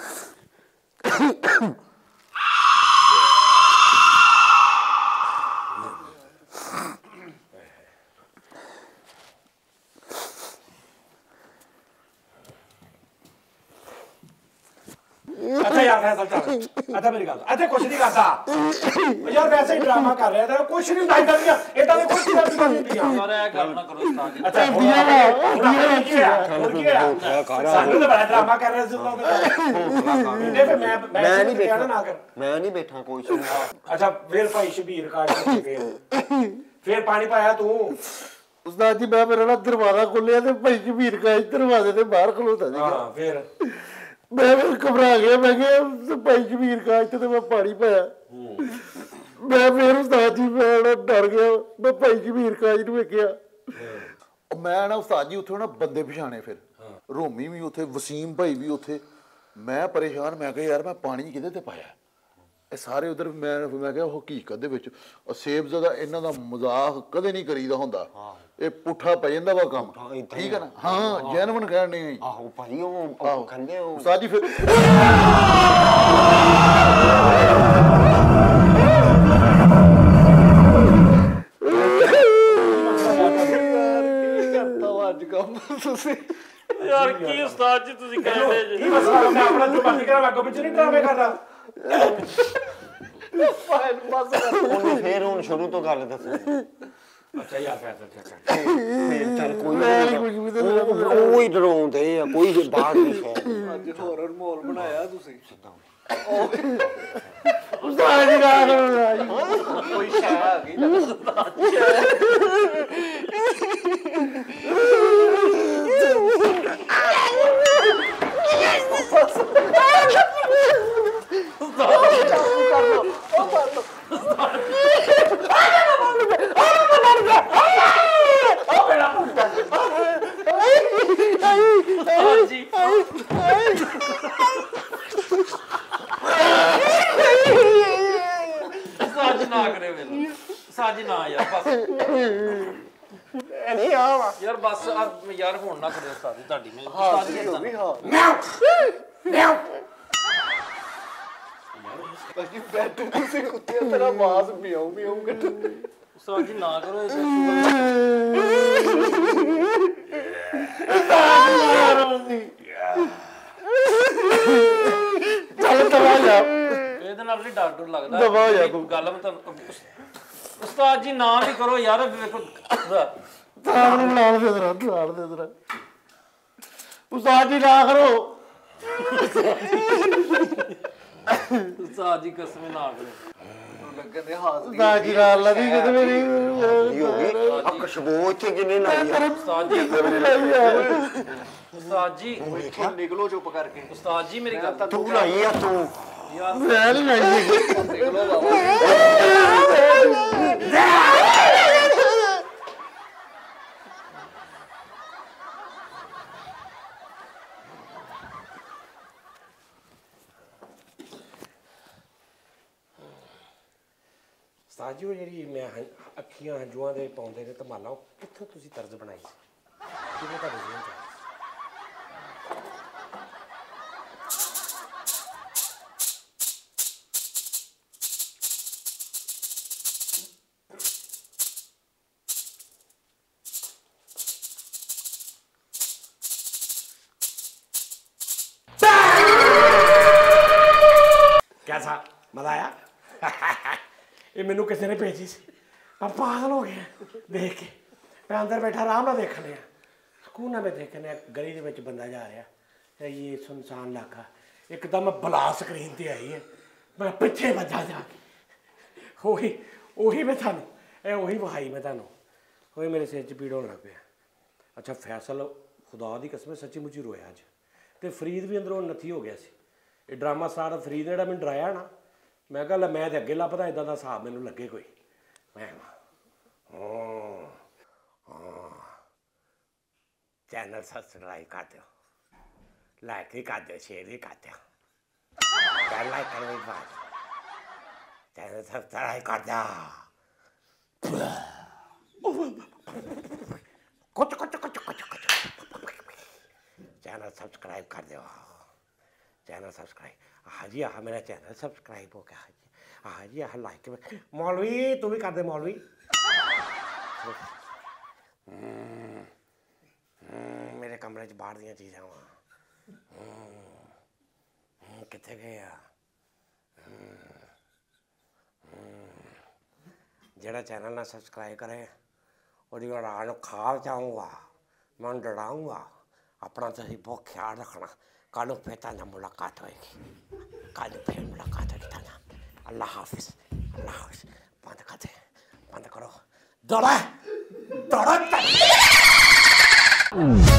S1: ਅੱਛਾ ਯਾਰ ਫੈਸਲ ਚੱਲ ਅੱਛਾ ਮੇਰੀ ਗੱਲ ਅੱਛਾ ਕੁਛ ਨਹੀਂ ਕਰਦਾ ਉਹ ਯਾਰ ਵੈਸੇ ਹੀ ਡਰਾਮਾ ਕਰ ਰਿਹਾ ਤਾਂ ਕੁਛ ਨਹੀਂ ਹੁੰਦਾ ਇਦਾਂ ਇਦਾਂ ਦੇ ਕੁਛ ਨਹੀਂ ਹੁੰਦੀਆਂ
S2: ਪਰ ਇਹ ਗੱਲ ਨਾ ਕਰੋ ਉਸਤਾਦ ਜੀ
S1: ਅੱਛਾ ਹੁਣ ਕੀ ਹੈ ਹੁਣ ਕੀ ਹੈ ਸਾਨੂੰ ਤਾਂ ਬੜਾ ਡਰਾਮਾ ਕਰ ਰਿਹਾ ਸੀ ਉਹਨਾਂ ਦੇ ਇਹਨੇ ਫਿਰ ਮੈਂ
S3: ਮੈਂ ਨਹੀਂ
S1: ਬੈਠਾ ਨਾ
S3: ਬੈਠਾ
S1: ਕਰ
S3: ਮੈਂ ਨਹੀਂ ਬੈਠਾ ਕੋਈ ਸੁਣ
S1: ਅੱਛਾ ਫਿਰ ਭਾਈ ਸ਼ਬੀਰ ਕਾਸ਼ ਫੇਰ ਫਿਰ ਪਾਣੀ ਪਾਇਆ ਤੂੰ
S4: ਉਸਤਾਦ ਜੀ ਮੈਂ ਮੇਰਾ ਨਾ ਦਰਵਾਜ਼ਾ ਖੋਲਿਆ ਤੇ ਭਾਈ ਸ਼ਬੀਰ ਕਾਸ਼ ਦਰਵਾਜ਼ੇ ਦੇ ਬਾਹਰ ਖਲੋਤਾ ਸੀ
S1: ਹਾਂ ਫਿਰ
S4: ਮੈਂ ਫਿਰ ਘਬਰਾ ਗਿਆ ਮੈਂ ਕਿਹਾ ਭਾਈ ਸ਼ਬੀਰ ਕਾਸ਼ ਤੇ ਮੈਂ ਪਾਣੀ ਪਾਇਆ ਮੈਂ ਫਿਰ ਉਸਤਾਦ ਜੀ ਮੈਂ ਨਾ ਡਰ ਗਿਆ ਮੈਂ ਭਾਈ ਸ਼ਬੀਰ ਕਾਸ਼ ਨੂੰ ਵੇਖਿਆ ਮੈਂ ਨਾ ਉਸਤਾਦ ਜੀ ਉੱਥੇ ਨਾ ਬੰਦੇ ਪਛਾਣੇ ਫਿਰ ਰੋਮੀ ਵੀ ਉੱਥੇ ਵਸੀਮ ਭਾਈ ਵੀ ਉੱਥੇ ਮੈਂ ਪਰੇਸ਼ਾਨ ਮੈਂ ਕਿਹਾ ਯਾਰ ਮੈਂ ਪਾਣੀ ਕਿਹਦੇ ਤੇ ਪਾਇਆ ਇਹ ਸਾਰੇ ਉਧਰ ਮੈਂ ਮੈਂ ਕਿਹਾ ਹਕੀਕਤ ਦੇ ਵਿੱਚ ਸੇਬ ਜ਼ਦਾ ਇਹਨਾਂ ਦਾ ਮਜ਼ਾਕ ਕਦੇ ਨਹੀਂ ਕਰੀਦਾ ਹੁੰਦਾ ਇਹ ਪੁੱਠਾ ਪੈ ਜਾਂਦਾ ਵਾ ਕੰਮ ਠੀਕ ਹੈ ਨਾ ਹਾਂ ਜੈਨਵਨ ਕਹਿਣ ਨਹੀਂ
S3: ਆਹੋ ਭਾਈ ਉਹ ਕਹਿੰਦੇ ਉਹ
S4: ਉਸਤਾਦ ਜੀ ਫਿਰ
S5: ਅੱਜ ਕੰਮ ਤੁਸੀਂ
S2: ਯਾਰ ਕੀ ਉਸਤਾਦ ਜੀ ਤੁਸੀਂ ਕਹਿੰਦੇ ਜੀ
S1: ਕੀ ਮਸਲਾ ਮੈਂ ਆਪਣਾ ਜੋ ਮਰਜ਼ੀ ਕਰਾਂ ਅੱਗੋਂ ਪਿੱਛੇ ਨਹੀਂ ਡਰਾਮੇ ਕਰਦਾ
S5: ਫਾਇਲ ਪਾਸ
S3: ਉਹਨੇ ਫੇਰ ਹੁਣ ਸ਼ੁਰੂ ਤੋਂ ਗੱਲ ਦੱਸੋ
S1: ਅੱਛਾ ਯਾਰ ਫੈਸਲ ਚੱਲ
S3: ਫੇਰ ਚੱਲ ਕੋਈ ਉਹ ਹੀ ਡਰਾਉਂਦੇ ਆ ਕੋਈ ਬਾਤ ਨਹੀਂ ਹੈ
S5: ਅੱਜ ਹੌਰਰ ਮਾਹੌਲ ਬਣਾਇਆ ਤੁਸੀਂ
S4: ਉਸਤਾਦ ਜੀ ਨਾ ਕਰੋ ਜੀ
S5: ਕੋਈ ਸ਼ੈ ਆ ਗਈ ਨਾ
S2: ਹਾਂਜੀ ਸਾਜ ਨਾ ਕਰੇ ਵੇਲੇ ਸਾਜ ਨਾ ਯਾਰ ਬਸ
S3: ਨਹੀਂ ਆ ਵਾ
S2: ਯਾਰ ਬਸ ਆ ਯਾਰ ਹੁਣ ਨਾ ਕਰਿਓ ਉਸਤਾਦ ਜੀ ਤੁਹਾਡੀ ਮੈਂ ਉਸਤਾਦ ਜੀ ਏਦਾਂ ਨਾ।
S5: ਬਾਕੀ ਬੈਠੇ ਤੁਸੀਂ ਕੁੱਤੇ ਤੇਰਾ ਆਵਾਜ਼ ਮਿਆਉ ਮਿਆਉ ਕੱਢ
S2: ਉਸਤਾਦ ਜੀ ਨਾ ਕਰੋ ਇਹ ਸ਼ੂਗਰ ਇਹਦੇ ਨਾਲ ਨਹੀਂ ਡਰ ਡਰ ਲੱਗਦਾ
S4: ਦਬਾ ਜਾ
S2: ਜਿਹੜੀ ਗੱਲ ਮੈਂ ਤੁਹਾਨੂੰ ਉਸਤਾਦ ਜੀ ਨਾ ਵੀ ਕਰੋ ਯਾਰ ਵੇਖੋ
S4: ਤਾਰ ਨੂੰ ਲਾਲ ਦੇ ਦਰਾ ਲਾਲ ਦੇ ਦਰਾ ਉਸਤਾਦ ਜੀ ਨਾ ਕਰੋ
S2: ਉਸਤਾਦ ਜੀ ਕਸਮ ਨਾ ਕਰੋ
S5: ਲੱਗੇ ਤੇ ਹਾਸ ਦੀ
S4: ਉਸਤਾਦ ਜੀ ਨਾਲ ਲੱਗੀ ਕਿਤੇ ਮੇਰੀ
S3: ਇਹ ਹੋ ਗਈ ਆ ਖੁਸ਼ਬੂ ਇੱਥੇ ਕਿੰਨੇ ਲਾਈ ਆ
S2: ਉਸਤਾਦ ਜੀ ਉਸਤਾਦ ਜੀ
S5: ਇੱਥੋਂ ਨਿਕਲੋ ਚੁੱਪ ਕਰਕੇ
S2: ਉਸਤਾਦ ਜੀ ਮੇਰੀ ਗੱਲ
S3: ਤੂੰ ਲਾਈ ਆ ਤੂੰ
S2: ਯਾਰ
S4: ਮੈਂ ਨਹੀਂ ਲਾਈ
S5: ਨਿਕਲੋ ਬਾਬਾ
S1: ਉਸਤਾਦ ਜੀ ਉਹ ਜਿਹੜੀ ਮੈਂ ਹੰ- ਅੱਖੀਆਂ ਹੰਝੂਆਂ ਦੇ ਪਾਉਂਦੇ ਨੇ ਧਮਾਲਾਂ ਉਹ ਕਿੱਥੋਂ ਤੁਸੀਂ ਤਰਜ਼ ਬਣਾਈ ਸੀ ਕਿਵੇਂ ਤੁਹਾਡੇ ਜ਼ਿਹਨ 'ਚ ਆਈ? कैसा मजा आया ये मैनू किसी ने भेजी सी मैं पागल हो गया देख के मैं अंदर बैठा आराम नाल देखने सकून में देखने गली दे विच बंदा जा रहा ये सुनसान इलाका एकदम बला स्क्रीन ते आई है मैं पिछे बजा जाके ਉਹੀ ਉਹੀ मैं थानू ਇਹ ਉਹੀ ਵਿਖਾਈ मैं थानू ਹੋਏ मेरे सिर च पीड़ होने लग पिया अच्छा फैसल खुदा दी कसम सच्ची मुच्ची रोया अज ते फरीद भी अंदरों नथी हो गया सी ਇਹ ਡਰਾਮਾ ਸਟਾਰ ਫਰੀਦ ਨੇ ਜਿਹੜਾ ਮੈਨੂੰ ਡਰਾਇਆ ਨਾ ਮੈਂ ਕਿਹਾ ਲੈ ਮੈਂ ਤੇ ਅੱਗੇ ਲੱਭਦਾ ਇਦਾਂ ਦਾ ਹਿਸਾਬ ਮੈਨੂੰ ਲੱਗੇ ਕੋਈ ਮੈਂ ਹਾਂ ਚੈਨਲ ਸਬਸਕ੍ਰਾਈਬ ਕਰ ਦਿਓ ਲਾਈਕ ਵੀ ਕਰ ਦਿਓ ਸ਼ੇਅਰ ਵੀ ਕਰ ਦਿਓ ਕਰ ਲਾਈਕ ਕਰ ਵੀ ਬਾਤ ਚੈਨਲ ਸਬਸਕ੍ਰਾਈਬ ਕਰ ਦਿਓ ਕੁਚ ਕੁਚ ਕੁਚ ਕੁਚ ਚੈਨਲ ਸਬਸਕ੍ਰਾਈਬ ਕਰ ਦਿਓ चैनल सब्सक्राइब हाँ जी हाँ मेरा चैनल सब्सक्राइब हो गया हाँ जी हाँ जी हाँ लाइक मौलवी तू भी कर दे मौलवी मेरे कमरे च बाहर दियां चीज़ां वा कित्थे गए आ जेड़ा चैनल ना सब्सक्राइब करे ਉਹਦੀ ਰਾਤ ਨੂੰ ਖਾ ਜਾਊਂਗਾ मैं डराऊँगा अपना तुसीं बहुत ख्याल रखना कल ਨੂੰ फिर तां मुलाकात होएगी कल फिर मुलाकात होगी तां अल्लाह हाफिज अल्लाह हाफिज बंद कर दे बंद करो दौड़ा दौड़ा